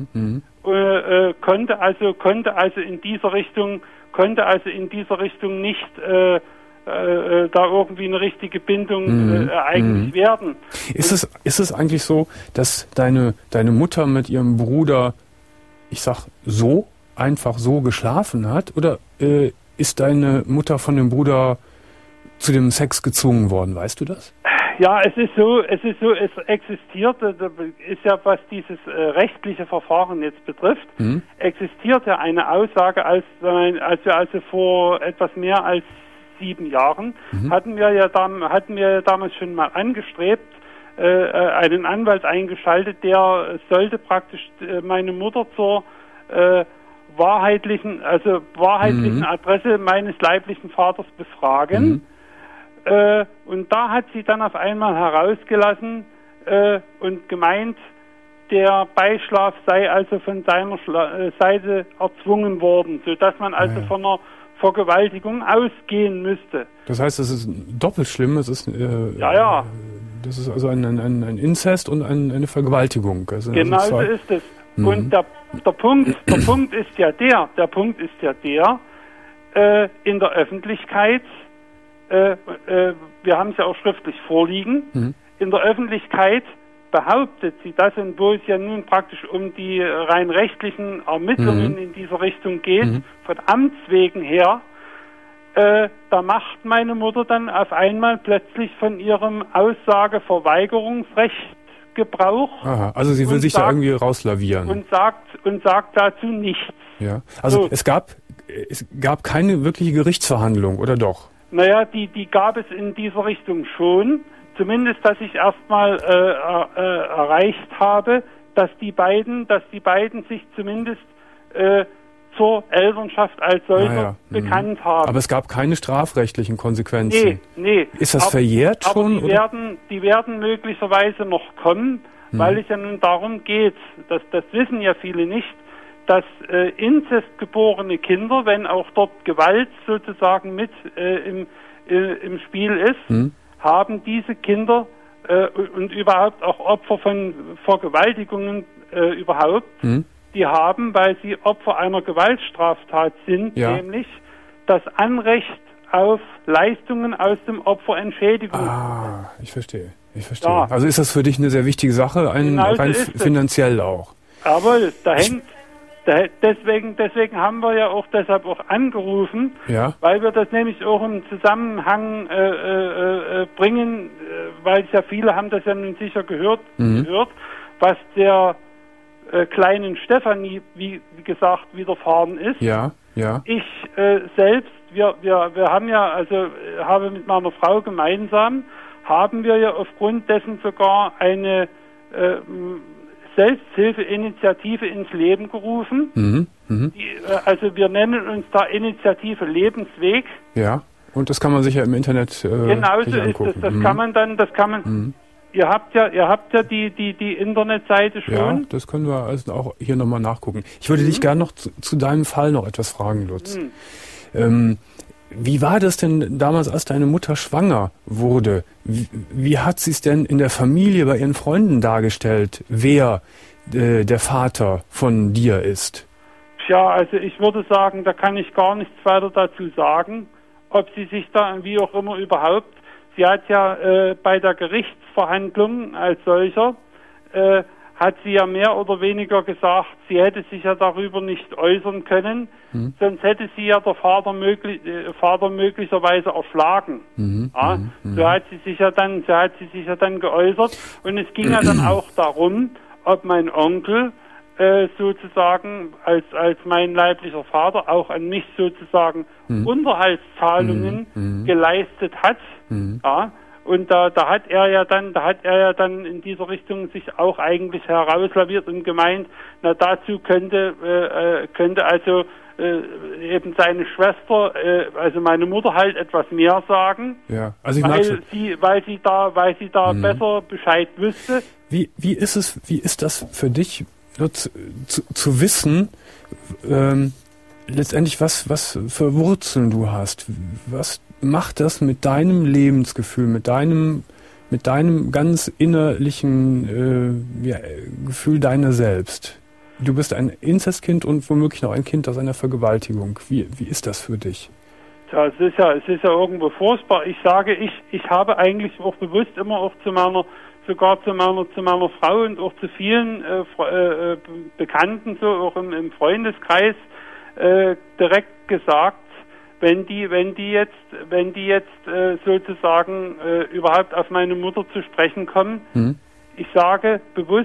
Konnte also in dieser Richtung nicht da irgendwie eine richtige Bindung eigentlich werden. Ist es eigentlich so, dass deine Mutter mit ihrem Bruder, ich sag einfach so geschlafen hat? Oder ist deine Mutter von dem Bruder zu dem Sex gezwungen worden? Weißt du das? Ja, es existiert, ist ja, was dieses rechtliche Verfahren jetzt betrifft, existiert ja eine Aussage, als wir also vor etwas mehr als 7 Jahren hatten wir ja damals schon mal angestrebt, einen Anwalt eingeschaltet, der sollte praktisch meine Mutter zur wahrheitlichen Adresse meines leiblichen Vaters befragen. Und da hat sie dann auf einmal herausgelassen und gemeint, der Beischlaf sei also von seiner Seite erzwungen worden, sodass man also von einer Vergewaltigung ausgehen müsste. Das heißt, es ist doppelt schlimm, es ist das ist also ein Inzest und eine Vergewaltigung. Also genau so ist es. Und der Punkt ist ja der, in der Öffentlichkeit, wir haben es ja auch schriftlich vorliegen, in der Öffentlichkeit behauptet sie das, und wo es ja nun praktisch um die rein rechtlichen Ermittlungen in dieser Richtung geht, von Amts wegen her, da macht meine Mutter dann auf einmal plötzlich von ihrem Aussageverweigerungsrecht Gebrauch. Aha, also sie will sich da irgendwie rauslavieren. Und sagt dazu nichts. Ja, also so. Es gab keine wirkliche Gerichtsverhandlung, oder doch? Naja, die gab es in dieser Richtung schon. Zumindest, dass ich erstmal erreicht habe, dass die beiden sich zumindest zur Elternschaft als solcher bekannt haben. Aber es gab keine strafrechtlichen Konsequenzen. Nee. Ist das verjährt schon? Die werden möglicherweise noch kommen, weil es ja nun darum geht, das wissen ja viele nicht, dass inzestgeborene Kinder, wenn auch dort Gewalt sozusagen mit im Spiel ist, haben diese Kinder und überhaupt auch Opfer von Vergewaltigungen überhaupt, die haben, weil sie Opfer einer Gewaltstraftat sind, nämlich das Anrecht auf Leistungen aus dem Opferentschädigung. Ah, ich verstehe. Ja. Also ist das für dich eine sehr wichtige Sache, rein finanziell auch. Aber deswegen haben wir ja auch deshalb auch angerufen, weil wir das nämlich auch im Zusammenhang bringen, weil ja viele haben das ja nun sicher gehört, was der kleinen Stefanie, wie gesagt, widerfahren ist. Ja. Ich selbst, wir haben ja, also habe mit meiner Frau gemeinsam, haben wir ja aufgrund dessen sogar eine Selbsthilfeinitiative ins Leben gerufen. Also wir nennen uns da Initiative Lebensweg. Ja, und das kann man sich ja im Internet genau so ist es. Das kann man. Ihr habt ja die Internetseite schon. Ja, das können wir also auch hier nochmal nachgucken. Ich würde dich gerne noch zu deinem Fall noch etwas fragen, Lutz. Wie war das denn damals, als deine Mutter schwanger wurde? Wie hat sie es denn in der Familie bei ihren Freunden dargestellt, wer der Vater von dir ist? Tja, also ich würde sagen, da kann ich gar nichts weiter dazu sagen, ob sie sich da, wie auch immer überhaupt, sie hat ja bei der Gerichtsverhandlung als solcher, hat sie ja mehr oder weniger gesagt, sie hätte sich ja darüber nicht äußern können, sonst hätte sie ja der Vater möglicherweise erschlagen. So hat sie sich ja dann geäußert, und es ging ja dann auch darum, ob mein Onkel sozusagen als mein leiblicher Vater auch an mich sozusagen Unterhaltszahlungen geleistet hat. Ja. Und da hat er ja dann in dieser Richtung sich auch eigentlich herauslaviert und gemeint, na, dazu könnte also eben seine Schwester, also meine Mutter, halt etwas mehr sagen, ja, also ich weil sie da besser Bescheid wüsste. Wie ist das für dich, Lutz, zu wissen, letztendlich was für Wurzeln du hast? Was macht das mit deinem Lebensgefühl, mit deinem ganz innerlichen Gefühl deiner selbst? Du bist ein Inzestkind und womöglich noch ein Kind aus einer Vergewaltigung. Wie ist das für dich? Ja, es ist ja irgendwo furchtbar. Ich sage, ich habe eigentlich auch bewusst immer auch zu meiner Frau und auch zu vielen Bekannten, so auch im Freundeskreis, direkt gesagt, wenn die jetzt sozusagen überhaupt auf meine Mutter zu sprechen kommen, ich sage bewusst,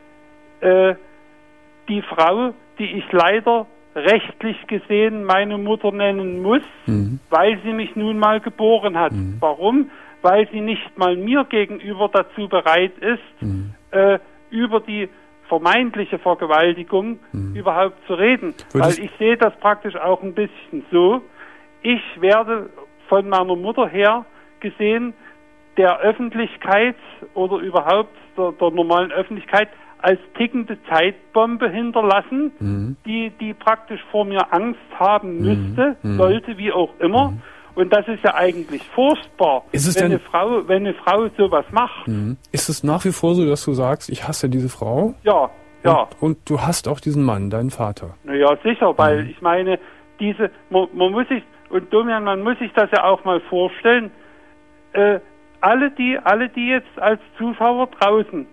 die Frau, die ich leider rechtlich gesehen meine Mutter nennen muss, weil sie mich nun mal geboren hat. Warum? Weil sie nicht mal mir gegenüber dazu bereit ist, über die vermeintliche Vergewaltigung überhaupt zu reden. Weil ich sehe das praktisch auch ein bisschen so, ich werde von meiner Mutter her gesehen der Öffentlichkeit oder überhaupt der normalen Öffentlichkeit als tickende Zeitbombe hinterlassen, die praktisch vor mir Angst haben müsste, sollte, wie auch immer. Und das ist ja eigentlich furchtbar, wenn eine Frau sowas macht. Ist es nach wie vor so, dass du sagst, ich hasse diese Frau? Ja. Und du hasst auch diesen Mann, deinen Vater? Naja, sicher, weil ich meine, man muss sich, und Domian, man muss sich das ja auch mal vorstellen, alle, die jetzt als Zuschauer draußen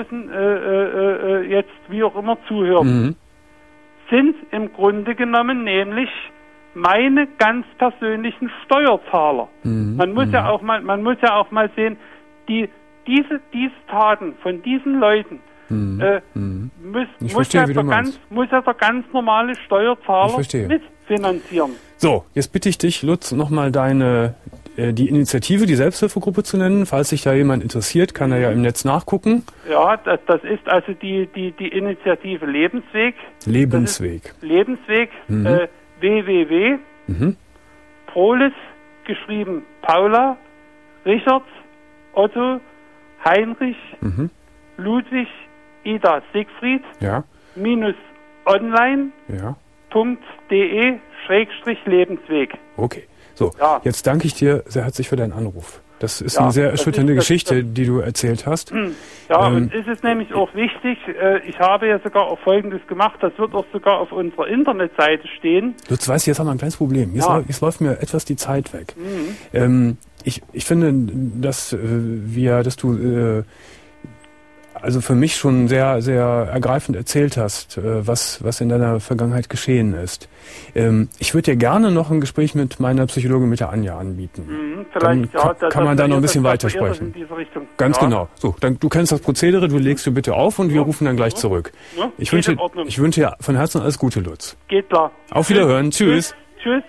jetzt wie auch immer zuhören, sind im Grunde genommen nämlich meine ganz persönlichen Steuerzahler. Man muss ja auch mal sehen, diese Taten von diesen Leuten muss ja der ganz normale Steuerzahler mitfinanzieren. So, jetzt bitte ich dich, Lutz, nochmal die Initiative, die Selbsthilfegruppe zu nennen. Falls sich da jemand interessiert, kann er ja im Netz nachgucken. Ja, das ist also die Initiative Lebensweg. Lebensweg. www. Prolis, geschrieben Paula, Richard, Otto, Heinrich, Ludwig, Ida, Siegfried, -online.de/Lebensweg. Okay. So, jetzt danke ich dir sehr herzlich für deinen Anruf. Das ist eine sehr erschütternde Geschichte, die du erzählt hast. Ja, und es ist nämlich auch wichtig, ich habe ja sogar auch Folgendes gemacht, das wird auch sogar auf unserer Internetseite stehen. Du weißt, jetzt haben wir ein kleines Problem. Jetzt läuft mir etwas die Zeit weg. Ich finde, dass du also für mich schon sehr, sehr ergreifend erzählt hast, was in deiner Vergangenheit geschehen ist. Ich würde dir gerne noch ein Gespräch mit meiner Psychologin, mit der Anja, anbieten. Vielleicht, dann kann man da noch ein bisschen weitersprechen. In diese Richtung. Ganz genau. So, du kennst das Prozedere, du legst du bitte auf und wir rufen dann gleich zurück. Ich wünsche dir von Herzen alles Gute, Lutz. Geht klar. Auf Wiederhören. Tschüss. Tschüss.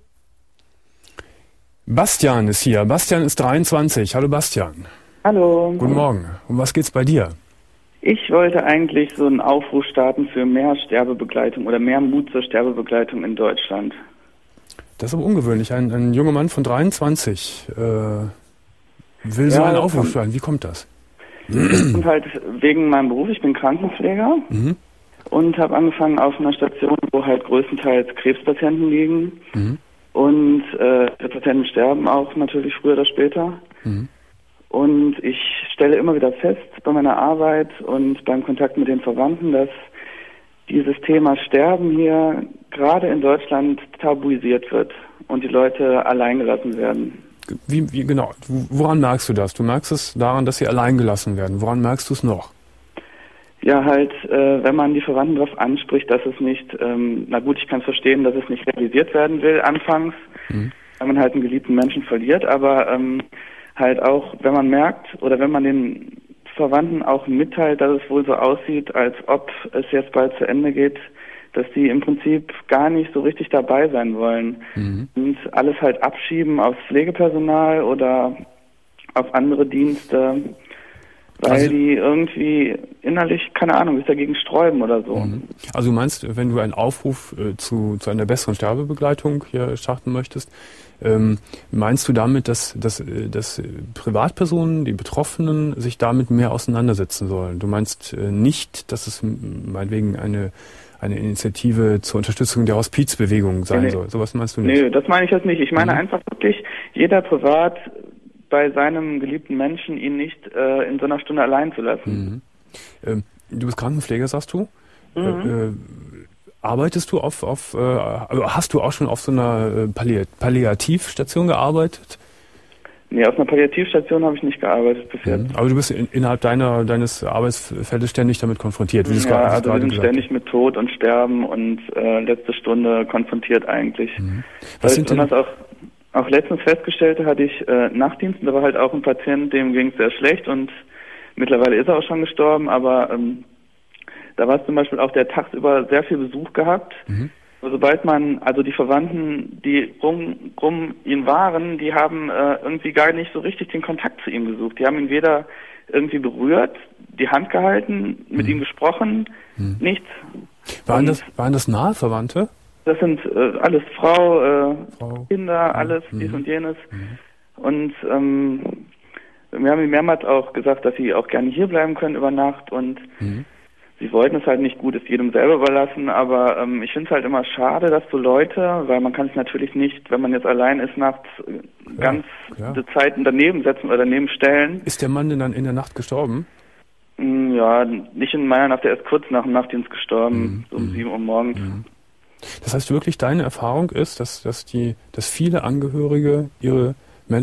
Bastian ist hier. Bastian ist 23. Hallo Bastian. Hallo. Guten Morgen. Um was geht's bei dir? Ich wollte eigentlich so einen Aufruf starten für mehr Sterbebegleitung oder mehr Mut zur Sterbebegleitung in Deutschland. Das ist aber ungewöhnlich. Ein junger Mann von 23 will so einen Aufruf starten. Wie kommt das? Und halt wegen meinem Beruf. Ich bin Krankenpfleger und habe angefangen auf einer Station, wo halt größtenteils Krebspatienten liegen. Und die Patienten sterben auch natürlich früher oder später. Und ich stelle immer wieder fest bei meiner Arbeit und beim Kontakt mit den Verwandten, dass dieses Thema Sterben hier gerade in Deutschland tabuisiert wird. und die Leute allein gelassen werden. Wie genau? Woran merkst du das? Du merkst es daran, dass sie allein gelassen werden. Woran merkst du es noch? Ja, halt, wenn man die Verwandten darauf anspricht, dass es nicht, na gut, ich kann es verstehen, dass es nicht realisiert werden will anfangs, weil man halt einen geliebten Menschen verliert, aber halt auch, wenn man merkt oder wenn man den Verwandten auch mitteilt, dass es wohl so aussieht, als ob es jetzt bald zu Ende geht, dass die im Prinzip gar nicht so richtig dabei sein wollen und alles halt abschieben aufs Pflegepersonal oder auf andere Dienste, weil die irgendwie innerlich, keine Ahnung, sich dagegen sträuben oder so. Also du meinst, wenn du einen Aufruf zu einer besseren Sterbebegleitung hier starten möchtest, meinst du damit, dass Privatpersonen, die Betroffenen, sich damit mehr auseinandersetzen sollen? Du meinst nicht, dass es meinetwegen eine Initiative zur Unterstützung der Hospizbewegung sein soll? Sowas meinst du nicht? Nee, das meine ich jetzt nicht. Ich meine einfach wirklich, jeder privat bei seinem geliebten Menschen ihn nicht in so einer Stunde allein zu lassen. Du bist Krankenpfleger, sagst du? Arbeitest du hast du auch schon auf so einer Palliativstation gearbeitet? Nee, auf einer Palliativstation habe ich nicht gearbeitet bis jetzt. Aber du bist innerhalb deines Arbeitsfeldes ständig damit konfrontiert, wie du es gerade gesagt hast. Also wir sind ständig mit Tod und Sterben und letzte Stunde konfrontiert eigentlich. Was sind denn das auch letztens festgestellt, hatte ich Nachtdienst, da war halt auch ein Patient, dem ging es sehr schlecht und mittlerweile ist er auch schon gestorben, aber da war es zum Beispiel auch, der tagsüber sehr viel Besuch gehabt. Sobald also die Verwandten, die rum ihn waren, die haben irgendwie gar nicht so richtig den Kontakt zu ihm gesucht. Die haben ihn weder irgendwie berührt, die Hand gehalten, mit ihm gesprochen, nichts. Waren das nahe Verwandte? Das sind alles Frau, Kinder, alles, dies und jenes. Und wir haben ihm mehrmals auch gesagt, dass sie auch gerne hier bleiben können über Nacht und sie wollten es halt nicht, gut, ist jedem selber überlassen, aber ich finde es halt immer schade, dass so Leute, weil man kann sich natürlich nicht, wenn man jetzt allein ist, nachts die Zeiten daneben setzen oder daneben stellen. Ist der Mann denn dann in der Nacht gestorben? Ja, nicht in meiner Nacht, der ist kurz nach dem Nachtdienst gestorben, so um 7 Uhr morgens. Das heißt wirklich, deine Erfahrung ist, dass viele Angehörige ihre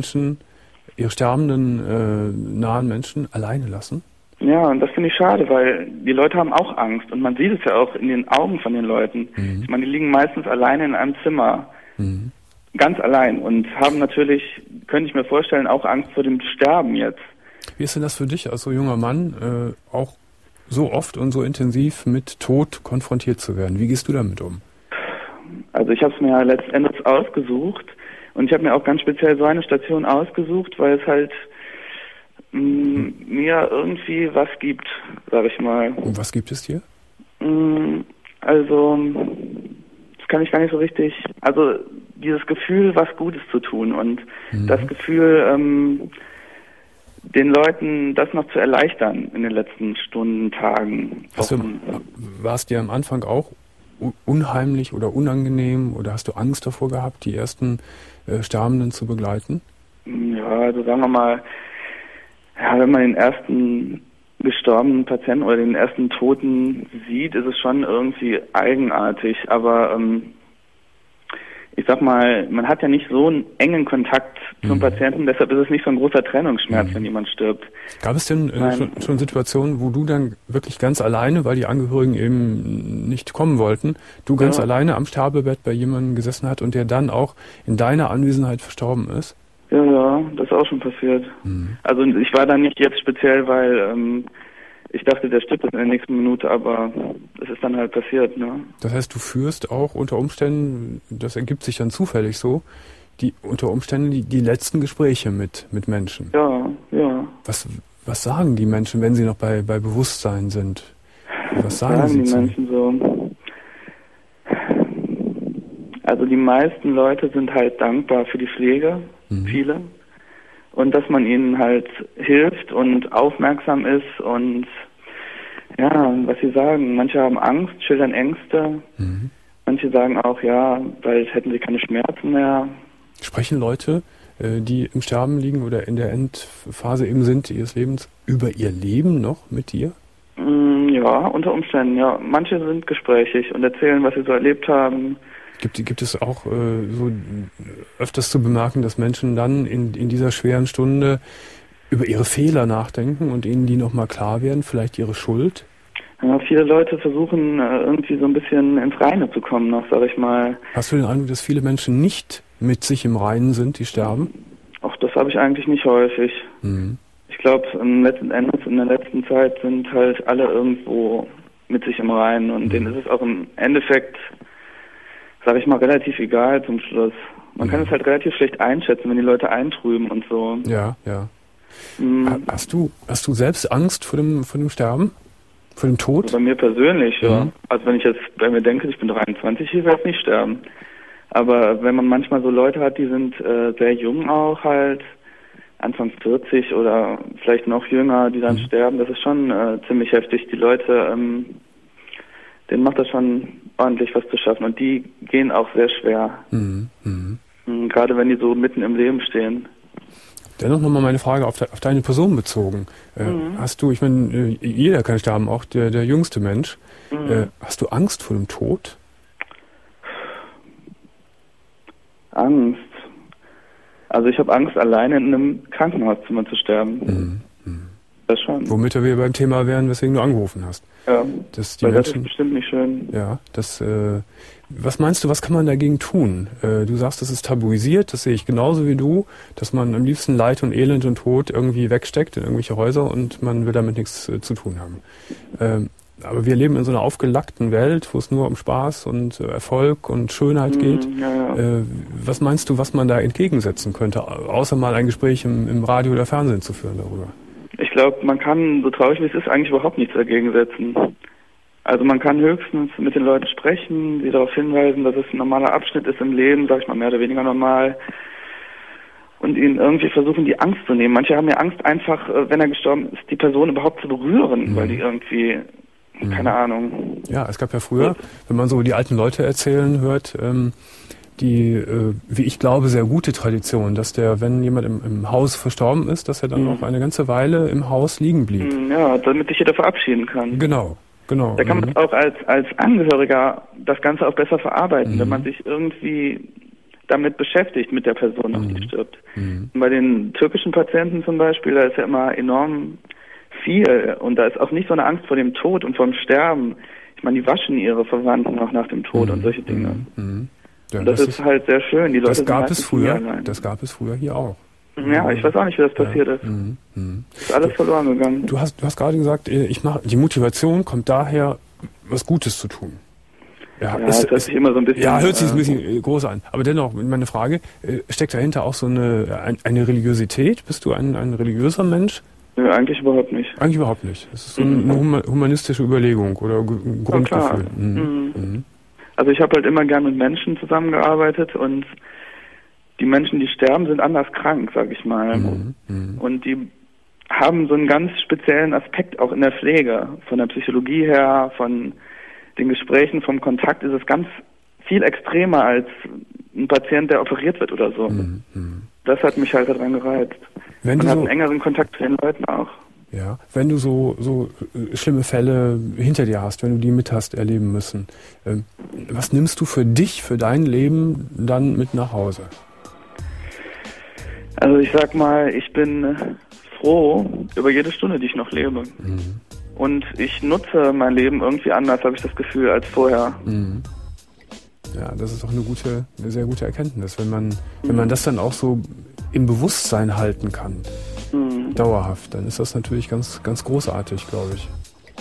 sterbenden nahen Menschen alleine lassen? Ja, und das finde ich schade, weil die Leute haben auch Angst und man sieht es ja auch in den Augen von den Leuten. Ich meine, die liegen meistens alleine in einem Zimmer, ganz allein und haben natürlich, könnte ich mir vorstellen, auch Angst vor dem Sterben jetzt. Wie ist denn das für dich als so junger Mann, auch so oft und so intensiv mit Tod konfrontiert zu werden? Wie gehst du damit um? Also ich habe es mir ja letztendlich ausgesucht und ich habe mir auch ganz speziell so eine Station ausgesucht, weil es halt mir irgendwie was gibt, sag ich mal. Und was gibt es dir? Also, das kann ich gar nicht so richtig, also dieses Gefühl, was Gutes zu tun und das Gefühl, den Leuten das noch zu erleichtern in den letzten Stunden, Tagen, Wochen. War es dir am Anfang auch unheimlich oder unangenehm oder hast du Angst davor gehabt, die ersten Sterbenden zu begleiten? Ja, also sagen wir mal, ja, wenn man den ersten gestorbenen Patienten oder den ersten Toten sieht, ist es schon irgendwie eigenartig. Aber ich sag mal, man hat ja nicht so einen engen Kontakt zum Patienten, deshalb ist es nicht so ein großer Trennungsschmerz, wenn jemand stirbt. Gab es denn schon Situationen, wo du dann wirklich ganz alleine, weil die Angehörigen eben nicht kommen wollten, du ganz alleine am Sterbebett bei jemandem gesessen hast und der dann auch in deiner Anwesenheit verstorben ist? Ja, das ist auch schon passiert. Also ich war da nicht jetzt speziell, weil ich dachte, der stirbt in der nächsten Minute, aber es ist dann halt passiert, ne? Das heißt, du führst auch unter Umständen, das ergibt sich dann zufällig so, unter Umständen die letzten Gespräche mit Menschen. Ja. Was sagen die Menschen, wenn sie noch bei Bewusstsein sind? Was sagen sie die Menschen so? Also die meisten Leute sind halt dankbar für die Pflege, viele. Und dass man ihnen halt hilft und aufmerksam ist und ja, was sie sagen. Manche haben Angst, schildern Ängste. Manche sagen auch, ja, bald hätten sie keine Schmerzen mehr. Sprechen Leute, die im Sterben liegen oder in der Endphase eben sind ihres Lebens, über ihr Leben noch mit dir? Ja, unter Umständen, ja. Manche sind gesprächig und erzählen, was sie so erlebt haben. Gibt es auch so öfters zu bemerken, dass Menschen dann in dieser schweren Stunde über ihre Fehler nachdenken und ihnen die nochmal klar werden, vielleicht ihre Schuld? Ja, viele Leute versuchen irgendwie so ein bisschen ins Reine zu kommen noch, sag ich mal. Hast du den Eindruck, dass viele Menschen nicht mit sich im Reinen sind, die sterben? Auch das habe ich eigentlich nicht häufig. Mhm. Ich glaube, letzten Endes in der letzten Zeit sind halt alle irgendwo mit sich im Reinen und denen ist es auch im Endeffekt, sag ich mal, relativ egal zum Schluss. Man kann es halt relativ schlecht einschätzen, wenn die Leute eintrüben und so. Ja. Hast du selbst Angst vor dem Sterben? Vor dem Tod? Also bei mir persönlich, ja. Also wenn ich jetzt bei mir denke, ich bin 23, ich werde nicht sterben. Aber wenn man manchmal so Leute hat, die sind sehr jung auch halt, Anfang 40 oder vielleicht noch jünger, die dann sterben, das ist schon ziemlich heftig. Die Leute, denen macht das schon ordentlich was zu schaffen und die gehen auch sehr schwer. Gerade wenn die so mitten im Leben stehen. Dennoch nochmal meine Frage auf deine Person bezogen. Hast du, ich meine, jeder kann sterben, auch der jüngste Mensch. Hast du Angst vor dem Tod? Angst? Also ich habe Angst, alleine in einem Krankenhauszimmer zu sterben. Das schon. Womit wir beim Thema wären, weswegen du angerufen hast. Ja, das ist bestimmt nicht schön. Ja, was meinst du, was kann man dagegen tun? Du sagst, das ist tabuisiert, das sehe ich genauso wie du, dass man am liebsten Leid und Elend und Tod irgendwie wegsteckt in irgendwelche Häuser und man will damit nichts zu tun haben. Aber wir leben in so einer aufgelackten Welt, wo es nur um Spaß und Erfolg und Schönheit geht. Was meinst du, was man da entgegensetzen könnte, außer mal ein Gespräch im Radio oder Fernsehen zu führen darüber? Ich glaube, man kann, so traurig wie es ist, eigentlich überhaupt nichts dagegen setzen. Also man kann höchstens mit den Leuten sprechen, sie darauf hinweisen, dass es ein normaler Abschnitt ist im Leben, sag ich mal, mehr oder weniger normal. Und ihnen irgendwie versuchen, die Angst zu nehmen. Manche haben ja Angst, einfach, wenn er gestorben ist, die Person überhaupt zu berühren, weil die irgendwie, keine Ahnung. Ja, es gab ja früher, wenn man so die alten Leute erzählen hört, die, wie ich glaube, sehr gute Tradition, dass wenn jemand im Haus verstorben ist, dass er dann noch eine ganze Weile im Haus liegen blieb. Ja, damit sich jeder verabschieden kann. Genau. Da kann man auch als Angehöriger das Ganze auch besser verarbeiten, wenn man sich irgendwie damit beschäftigt, mit der Person, auf die stirbt. Und bei den türkischen Patienten zum Beispiel, da ist ja immer enorm viel und da ist auch nicht so eine Angst vor dem Tod und vor dem Sterben. Ich meine, die waschen ihre Verwandten auch nach dem Tod und solche Dinge. Ja, und das ist halt sehr schön. Die Leute das gab es früher hier auch. Ja, ich weiß auch nicht, wie das passiert ist. Ist alles verloren gegangen. Du hast gerade gesagt, die Motivation kommt daher, was Gutes zu tun. Ja, das hört sich immer so ein bisschen... Ja, hört sich ein bisschen groß an. Aber dennoch, meine Frage, steckt dahinter auch so eine Religiosität? Bist du ein religiöser Mensch? Nö, eigentlich überhaupt nicht. Eigentlich überhaupt nicht. Das ist so eine humanistische Überlegung oder ein Grundgefühl. Also ich habe halt immer gern mit Menschen zusammengearbeitet und die Menschen, die sterben, sind anders krank, sag ich mal. Und die haben so einen ganz speziellen Aspekt auch in der Pflege. Von der Psychologie her, von den Gesprächen, vom Kontakt ist es ganz viel extremer als ein Patient, der operiert wird oder so. Das hat mich halt daran gereizt. Man hat einen engeren Kontakt zu den Leuten auch. Ja, wenn du so schlimme Fälle hinter dir hast, wenn du die mit hast erleben müssen, was nimmst du für dich, für dein Leben dann mit nach Hause? Also ich sag mal, ich bin froh über jede Stunde, die ich noch lebe. Und ich nutze mein Leben irgendwie anders, habe ich das Gefühl, als vorher. Ja, das ist doch eine sehr gute Erkenntnis, wenn man das dann auch so im Bewusstsein halten kann. Dauerhaft, dann ist das natürlich ganz, ganz großartig, glaube ich.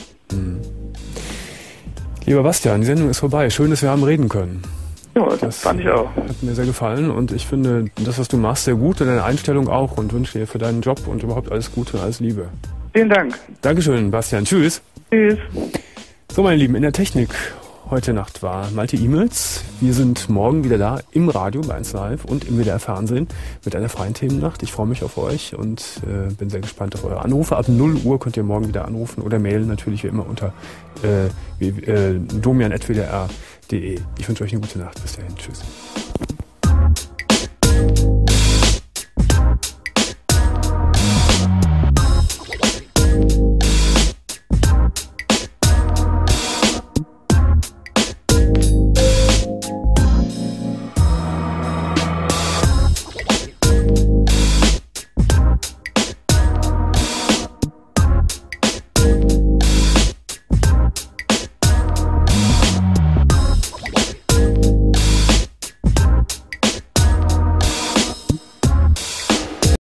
Lieber Bastian, die Sendung ist vorbei. Schön, dass wir haben reden können. Ja, das fand ich auch. Hat mir sehr gefallen und ich finde das, was du machst, sehr gut und deine Einstellung auch und wünsche dir für deinen Job und überhaupt alles Gute und alles Liebe. Vielen Dank. Dankeschön, Bastian. Tschüss. Tschüss. So, meine Lieben, in der Technik heute Nacht war Malte E-Mails. Wir sind morgen wieder da im Radio bei 1 Live und im WDR Fernsehen mit einer freien Themennacht. Ich freue mich auf euch und bin sehr gespannt auf eure Anrufe. Ab 0 Uhr könnt ihr morgen wieder anrufen oder mailen, natürlich wie immer unter domian@wdr.de. Ich wünsche euch eine gute Nacht. Bis dahin. Tschüss.